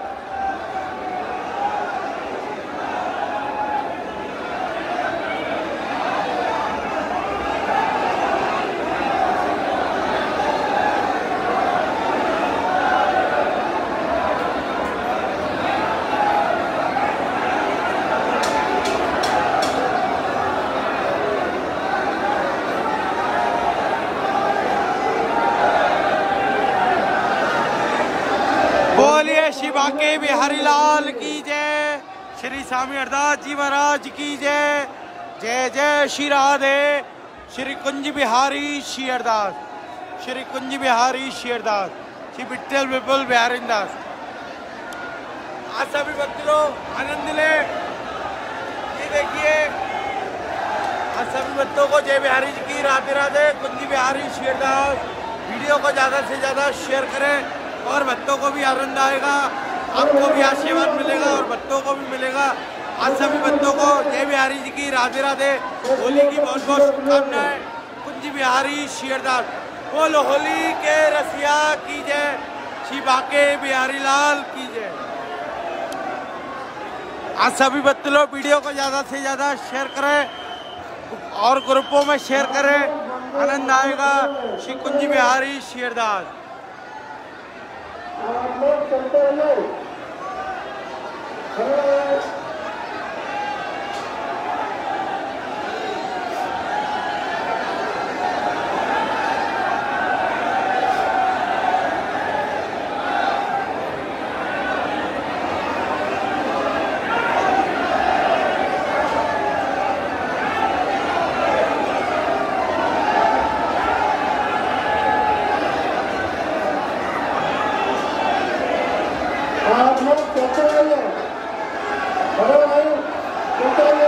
Speaker 2: श्री बांके बिहारी लाल की जय, श्री स्वामी हरदास जी महाराज की जय। जय जय श्री राधे, श्री कुंज बिहारी श्री हरदास, श्री कुंज बिहारी श्री हरदास, श्री विठल विपुल बिहारी दास। आज सभी भक्त लोग आनंद ले। ये देखिए आज सभी भक्तों को जय बिहारी जी की राधे राधे, कुंज बिहारी श्री हरदास। वीडियो को ज़्यादा से ज़्यादा शेयर करें और भक्तों को भी आनंद आएगा, आपको भी आशीर्वाद मिलेगा और भक्तों को भी मिलेगा। आज सभी भक्तों को जय बिहारी जी की राधे राधे, होली की बहुत बहुत शुभकामनाएं। कुंज बिहारी श्री हरदास, बोल होली के रसिया की जय, श्री बांके बिहारी लाल की जय। आज सभी भक्त लोग वीडियो को ज़्यादा से ज़्यादा शेयर करें और ग्रुपों में शेयर करें, आनंद आएगा। श्री कुंज बिहारी श्री हरदास।
Speaker 1: आप लोग चलते रहिए, बड़े भाई चलते रहिए।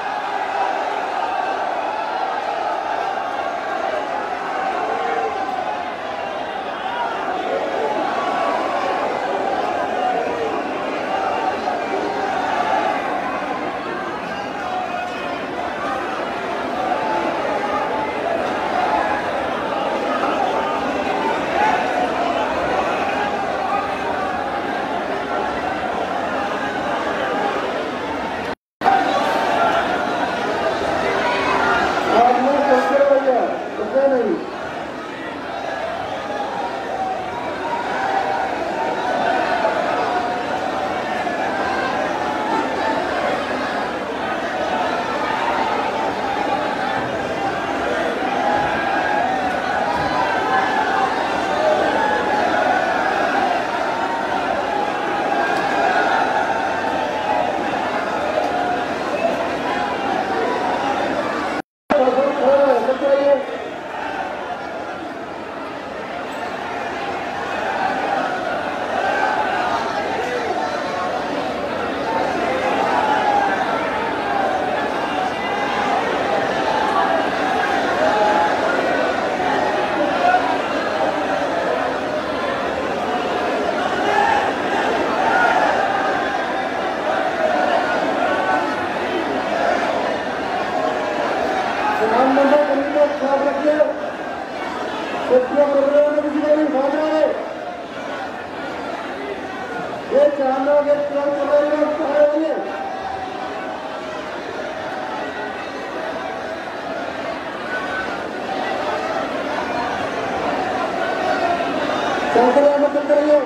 Speaker 1: ये चार लोग एक ट्रक चलाएंगे, खड़े होइए। चलते रहिए, मत चलते रहिए।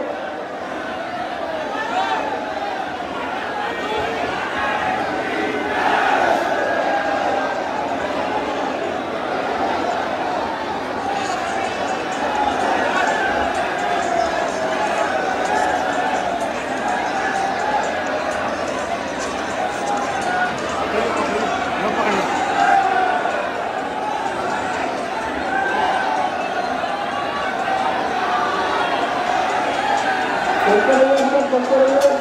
Speaker 1: चलते रहिए, हम लोग चलते रहिए।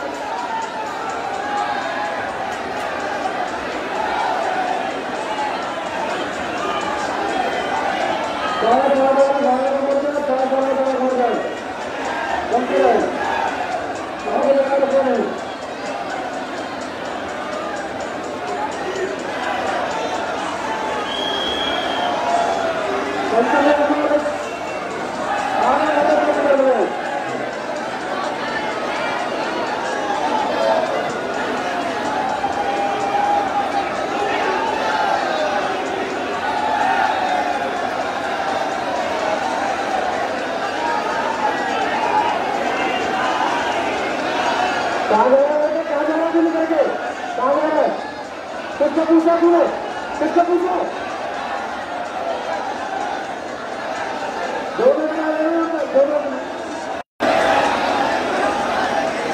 Speaker 1: चार गाड़ी गाड़ी नंबर से चार गाड़ी गाड़ी हो जाए, चलते रहे, आगे लगा रखे नहीं। चलते रहे, हम लोग आगे लगा रखे नहीं। कहाँ जा रहा है? कहाँ जा रहा है? निकल के कहाँ जा रहा है? किससे पूछा तूने? किससे पूछा? दो मिनट में आ जाना, दो मिनट में।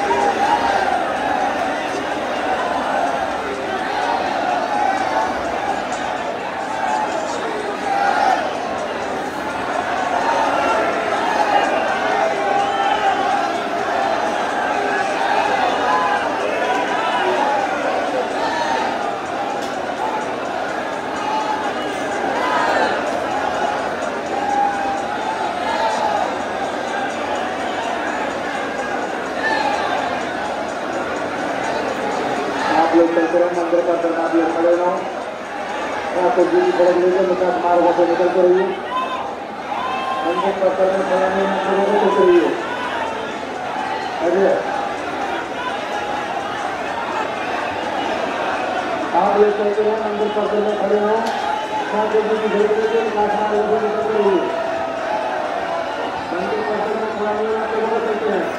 Speaker 1: लोग चलते रहे मंदिर का दरबार भी खड़े रहो। ठाकुर जी की खड़े लेकर मुख्य मार्गों से निकलते रहिए। मंदिर पर चलने चलने मंदिरों में चलते रहिए। अरे आप लोग चलते रहे मंदिर पर चलने खड़े रहो। ठाकुर जी की खड़े लेकर मुख्य मार्गों से निकलते रहिए। मंदिर पर चलने खड़े चलते हैं।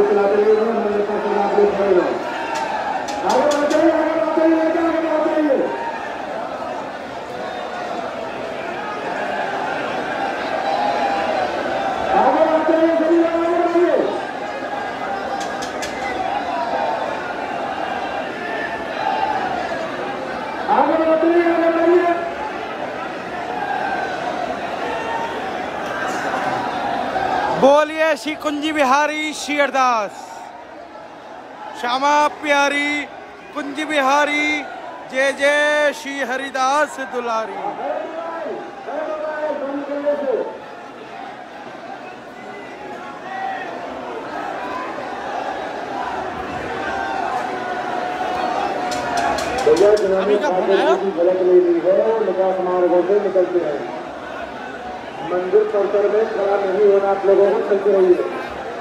Speaker 1: चलाते हुए मंदिर का चुनाव आगे बढ़ते ही आगे बढ़ते ही आगे बढ़ते ही आगे बढ़ते ही सभी आगे बढ़िए आगे बढ़ते ही आगे बढ़िए
Speaker 2: बोलिए श्री कुंजी बिहारी श्री अरदास श्यामा प्यारी कुंज बिहारी जय जय श्री हरिदास दुलारी।
Speaker 1: भैया जिन्होंने गलत ले ली है निकास मार्गों से निकलते हैं मंदिर परिसर में खड़ा नहीं होना आप लोगों को चलते रहिए।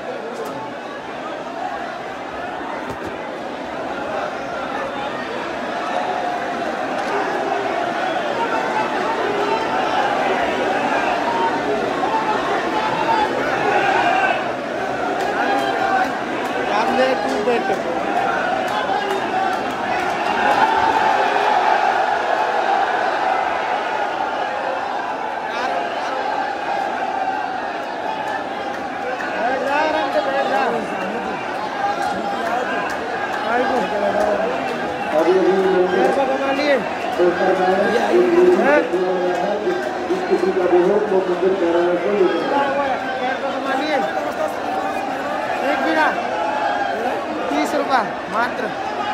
Speaker 2: तीस रुपया मात्र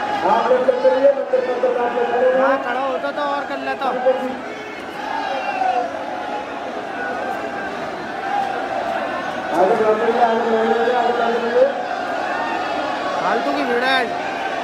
Speaker 2: हाँ खड़ा होता तो और कर लेता फालतू की भीड़ है।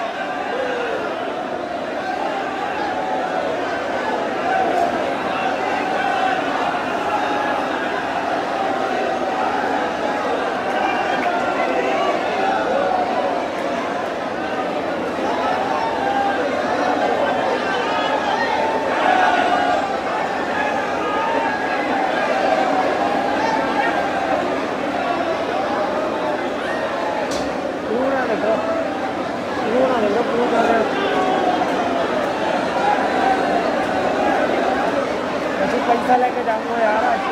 Speaker 2: पैसा लेके जाऊंगा यार आज।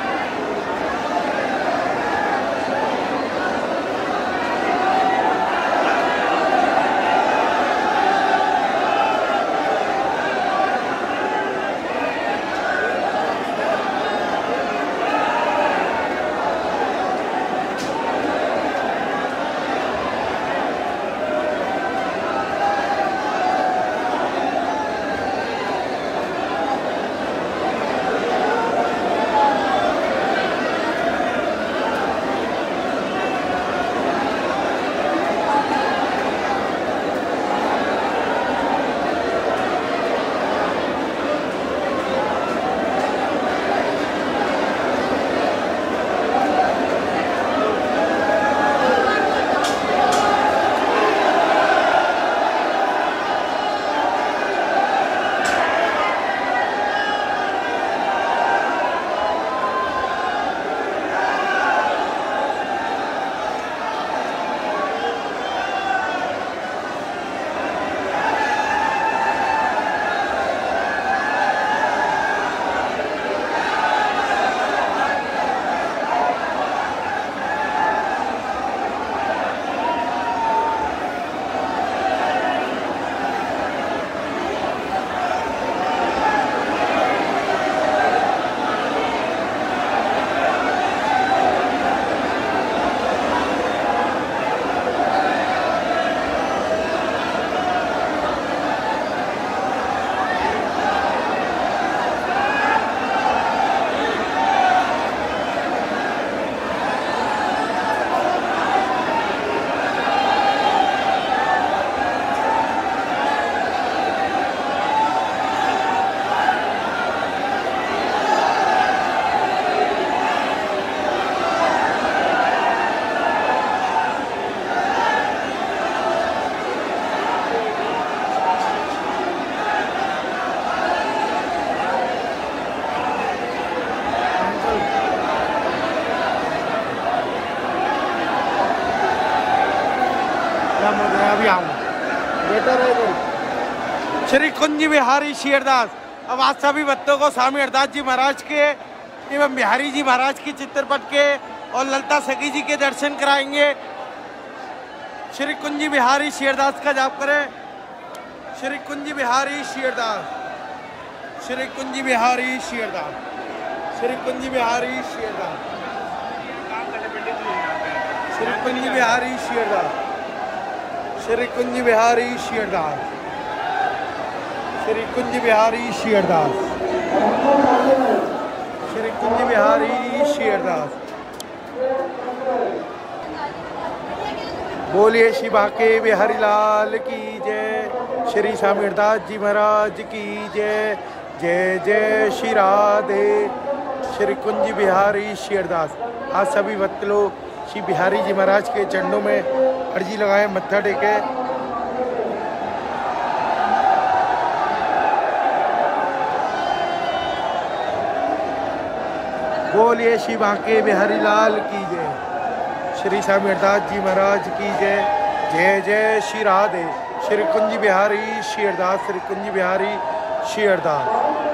Speaker 2: मैं अभी आऊँ।
Speaker 1: बेहतर है इधर।
Speaker 2: श्री कुंज बिहारी शीरदास। अब आज सभी भक्तों को स्वामी हरदास जी महाराज के एवं बिहारी जी महाराज की चित्रपट के और ललिता सखी जी के दर्शन कराएंगे। श्री कुंज बिहारी शीरदास का जाप करें। श्री कुंज बिहारी शीरदास, श्री कुंज बिहारी शीरदास, श्री कुंज बिहारी शीरदास, श्री कुंज बिहारी शीरदास, श्री कुंज बिहारी शीरदास, श्री कुंज बिहारी शीरदास, श्री कुंज बिहारी शीरदास। बोलिए श्री बांके बिहारी लाल की जय। श्री स्वामी हरदास जी महाराज की जय। जय जय श्री राधे। श्री कुंज बिहारी शीरदास। आज सभी भक्त लोग श्री बिहारी जी महाराज के चरणों में अर्जी लगाए, मत्था टेके। बोलिए श्री बांके बिहारी लाल की जय। श्री स्वामी हरदास जी महाराज की जय। जय जय श्री राधे। श्री कुंज बिहारी शीरदास, श्री कुंज बिहारी शीरदास।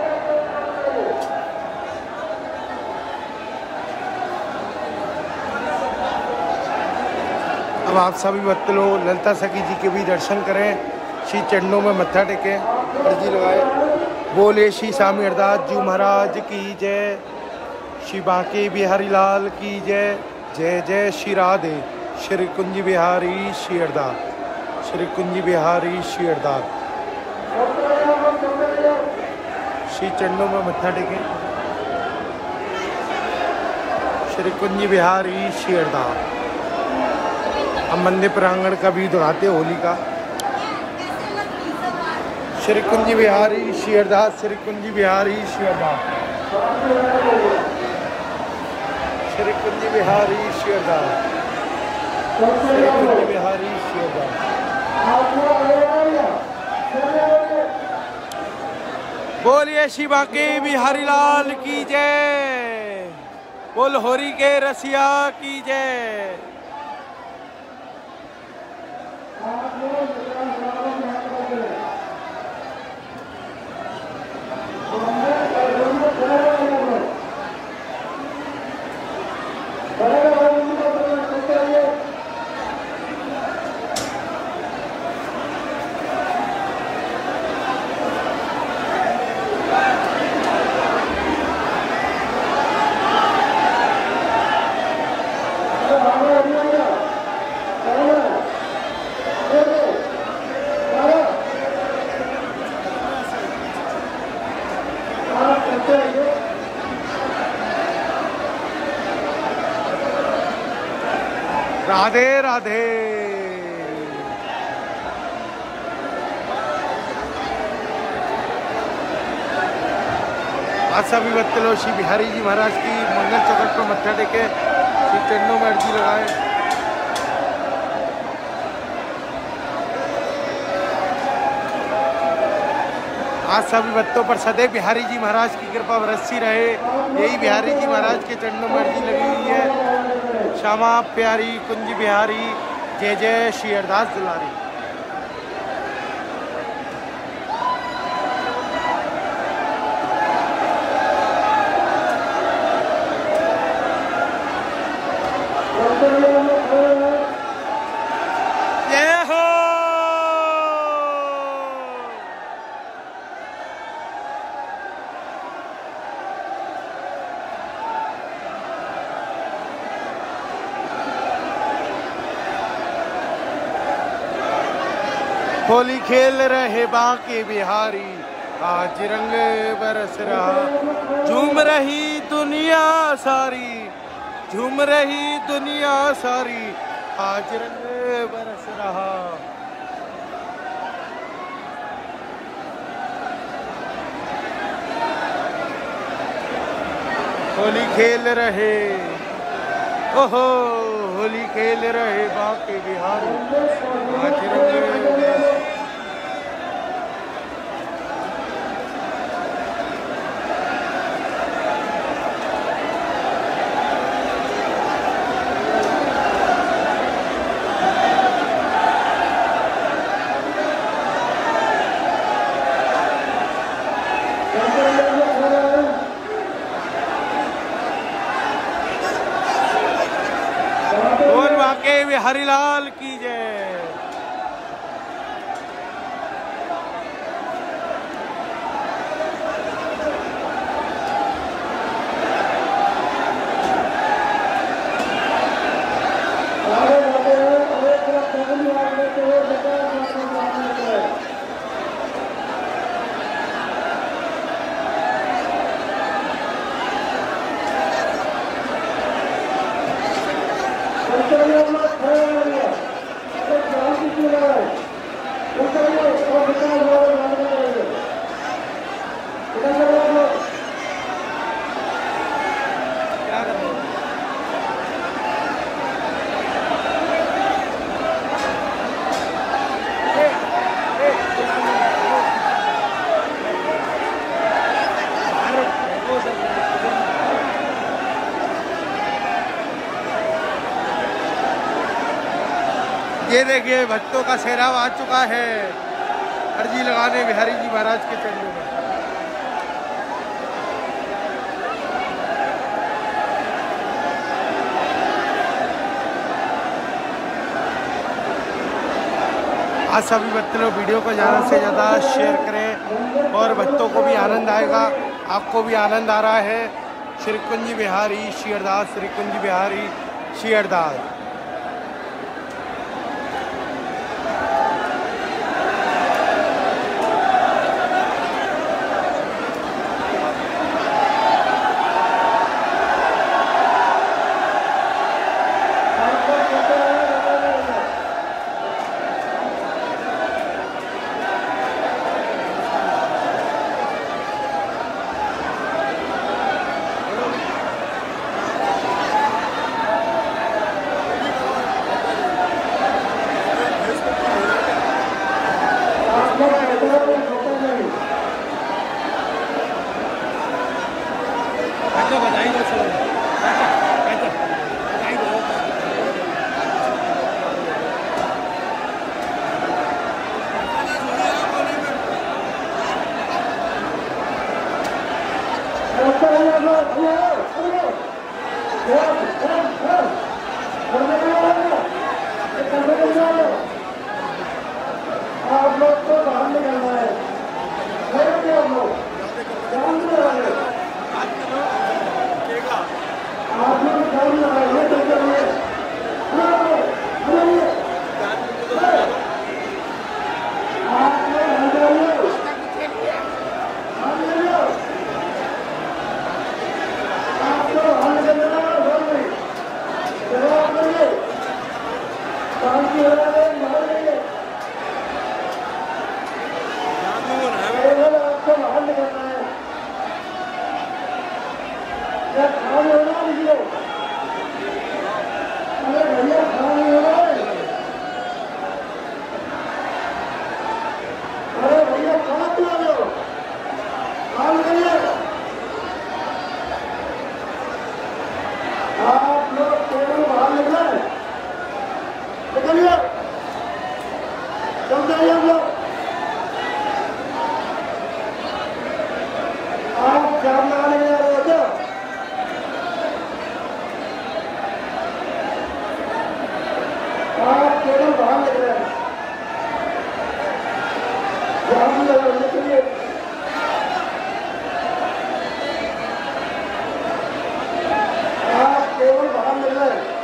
Speaker 2: अब आप सभी भक्त लोग ललिता सखी जी के भी दर्शन करें, श्री चरणों में मत्था टेकें, अर्जी लगाए। बोले श्री स्वामी हरदास जी महाराज की जय। श्री बांके बिहारी लाल की जय। जय जय श्री राधे। श्री कुंज बिहारी शीरदास, श्री कुंज बिहारी शीरदास। श्री चरणों में मत्था टेकें, श्री कुंज बिहारी शीरदास। हम मंदिर प्रांगण का भी दिखाते होली का। श्री कुंज बिहारी शीरदास, श्री कुंज बिहारी शीरदास, श्री कुंज बिहारी शीरदास, श्री कुंज बिहारी शीरदास। बोलिए श्री बांके बिहारी लाल की जय। बोल होरी के रसिया की जय। राधे राधे। आज सभी भक्त लोग श्री बिहारी जी महाराज की मंगल चौखट पर मत्था टेके, श्री चरणों में अर्जी लगाए। आज सभी भक्तों पर सदैव बिहारी जी महाराज की कृपा बरसती रहे, यही बिहारी जी महाराज के चरणों में अर्जी लगी हुई है। श्यामा प्यारी कुंज बिहारी। जय जय श्री हरदास दुलारी। जय हो। होली खेल रहे बांके बिहारी, आज रंग बरस रहा। झूम रही दुनिया सारी, झूम रही दुनिया सारी, आज रंग बरस रहा। होली खेल रहे, ओहो होली खेल रहे बांके बिहारी, आज रंग बिहारी लाल की जय। ये देखिए भक्तों का सैलाब आ चुका है अर्जी लगाने बिहारी जी महाराज के चरणों में। आज सभी भक्त लोग वीडियो को ज़्यादा से ज़्यादा शेयर करें और भक्तों को भी आनंद आएगा, आपको भी आनंद आ रहा है। श्री कुंज बिहारी श्री अरदास, श्री कुंज बिहारी श्री अरदास।
Speaker 1: आप लोग को बाहर निकलना है, आप लोग जानते वाले आप लोग काम लगाइए तो चलिए आप लोग केवल बाहर निकले, निकलिए, चल जाइए हम लोग। आप जाम लगाने के लिए आ रहे हो क्या? आप केवल बाहर निकले, जाम लगाने के लिए केवल बाहर निकल रहे हैं।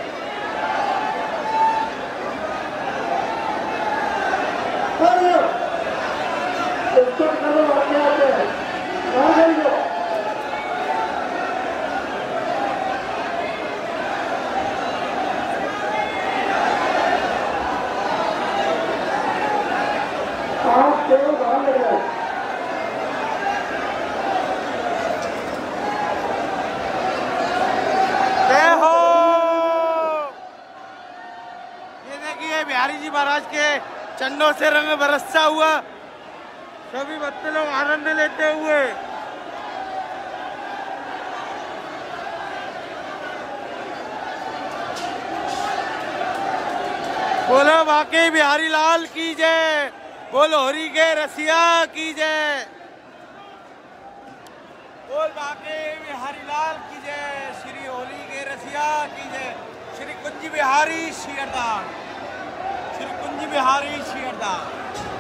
Speaker 1: इसको करो आगे आते हैं, कहाँ गई हो? आप केवल बाहर निकल रहे हैं।
Speaker 2: बिहारी जी महाराज के चरणों से रंग बरसता हुआ सभी भक्त लोग आनंद लेते हुए बोलो वाकई बिहारी लाल की जय, बोलो हरि के रसिया की जय, बोल वाकई बिहारी लाल की जय, श्री होली के रसिया की जय, श्री कुंज बिहारी। बिहारी शेरदास, श्री कुंज बिहारी शेरदास।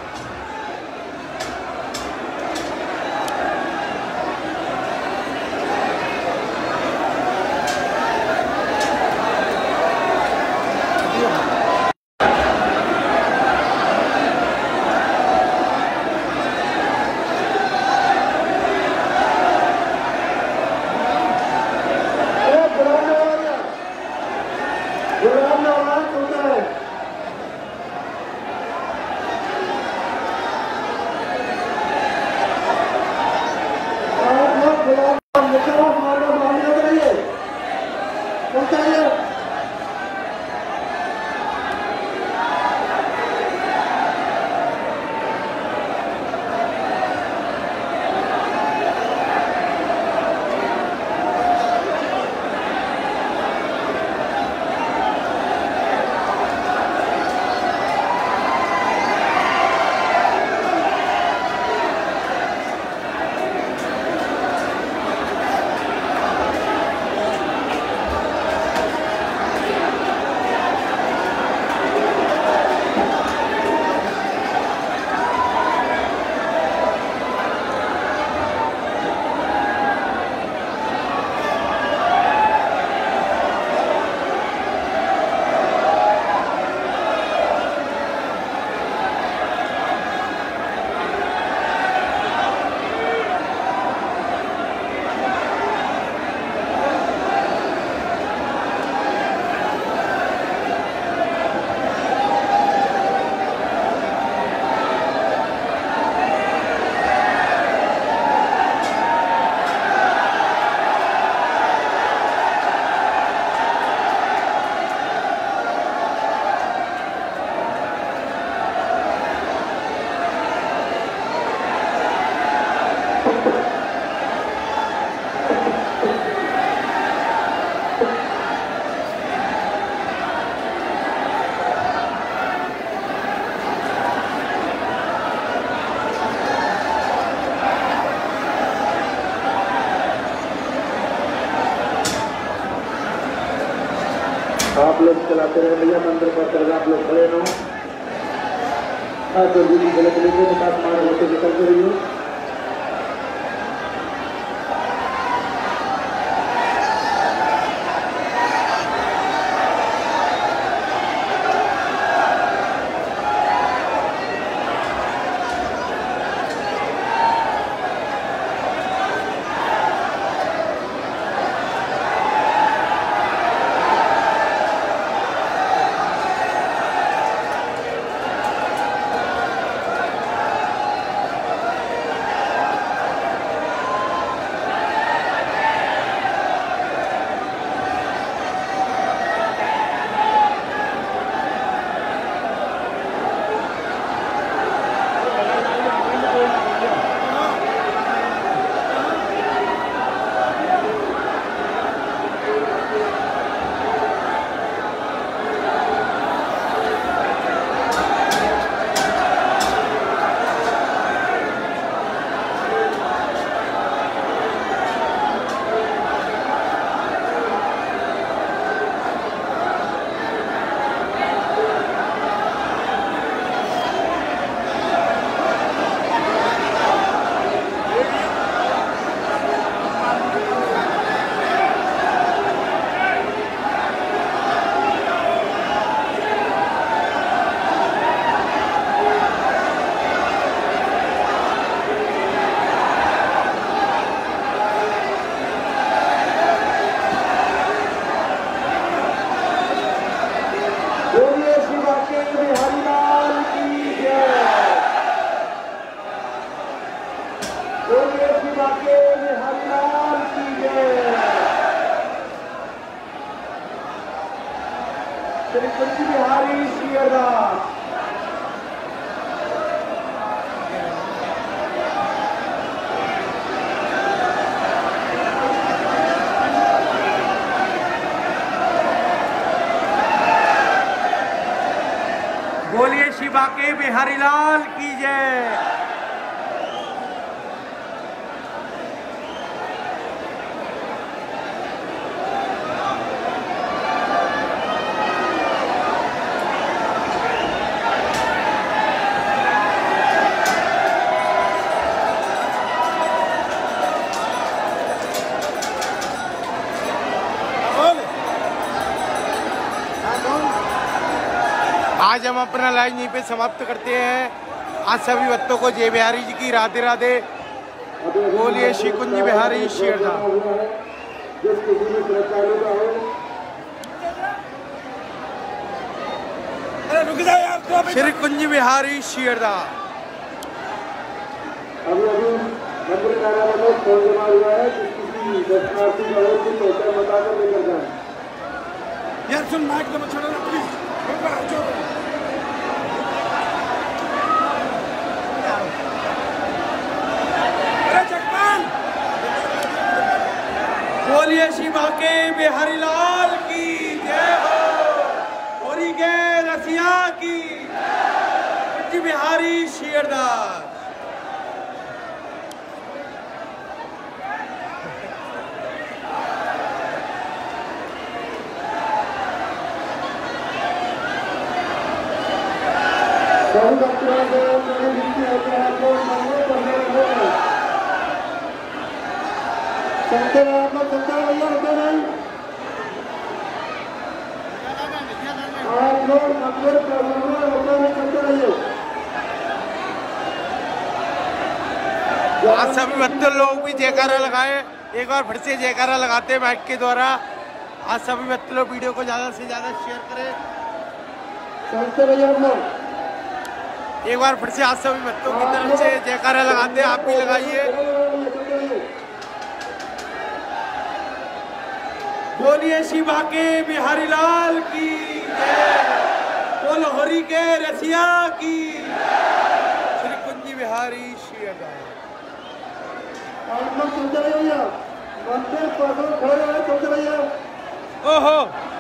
Speaker 1: आप लोग चलाते रहे भैया, मंदिर पर चल आप लोग खड़े न हो तो दूरी गलत लेके निकास मार होते निकलते रही हो। श्री कुंज बिहारी शेरदास।
Speaker 2: बोलिए शिवा के बिहारी लाल की जय। आज हम अपना लाइव यहीं पे समाप्त करते हैं। आज सभी भक्तों को जय बिहारी जी की राधे राधे। बोलिए श्री कुंज बिहारी शियरदास। श्री कुंज बिहारी शियरदास।
Speaker 1: अभी अभी मंदिर कार्यालय में फोन जमा हुआ है, किसी दर्शनार्थी का हो कुछ होटल बताकर लेकर जाए।
Speaker 2: यार सुन माइक तो छोड़ो ना प्लीज। बोलिए श्री बांके बिहारी लाल की जय हो। होरी के रसिया की कुंज बिहारी शियरदास।
Speaker 1: बहुत अच्छा है, मैंने लिखी होते हैं आप लोग मांगे पढ़ने होते हैं। चलते रहे आप लोग, चलते रहिए, होते नहीं आप लोग मंदिर प्रभु होता नहीं, चलते रहिए।
Speaker 2: आज सभी भक्त लोग भी जयकारा लगाए। एक बार फिर से जयकारा लगाते हैं माइक के द्वारा। आज सभी भक्त लोग वीडियो को ज्यादा से ज्यादा शेयर करें।
Speaker 1: चलते रहिए आप लोग।
Speaker 2: एक बार फिर से आज सभी भक्तों की तरफ से जयकारा लगाते हैं, आप भी लगाइए। बोलिए श्री बांके बिहारी लाल की जय। बोल होरी के रसिया की श्री कुंज बिहारी शियरदास।
Speaker 1: आप लोग चलते रहिए, मंदिर प्रभु खड़े हैं, चलते रहिए।
Speaker 2: ओहो,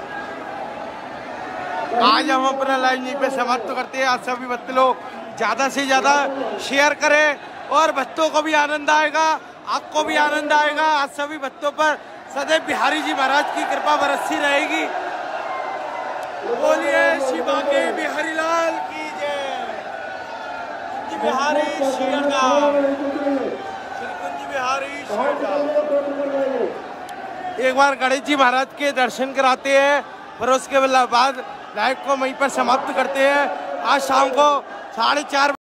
Speaker 2: आज हम अपना लाइव यहीं पे समाप्त करते हैं। आज सभी भक्त लोग ज्यादा से ज्यादा शेयर करें और भक्तों को भी आनंद आएगा, आपको भी आनंद आएगा। आज सभी भक्तों पर सदैव बिहारी जी महाराज की कृपा बरसती रहेगी। बोलिए श्री बांके बिहारी लाल की जय। कुंज बिहारी शियरदास। श्री कुंज बिहारी शियरदास। एक बार गणेश जी महाराज के दर्शन कराते हैं, फिर उसके बाद लाइव को वहीं पर समाप्त करते हैं। आज शाम को साढ़े चार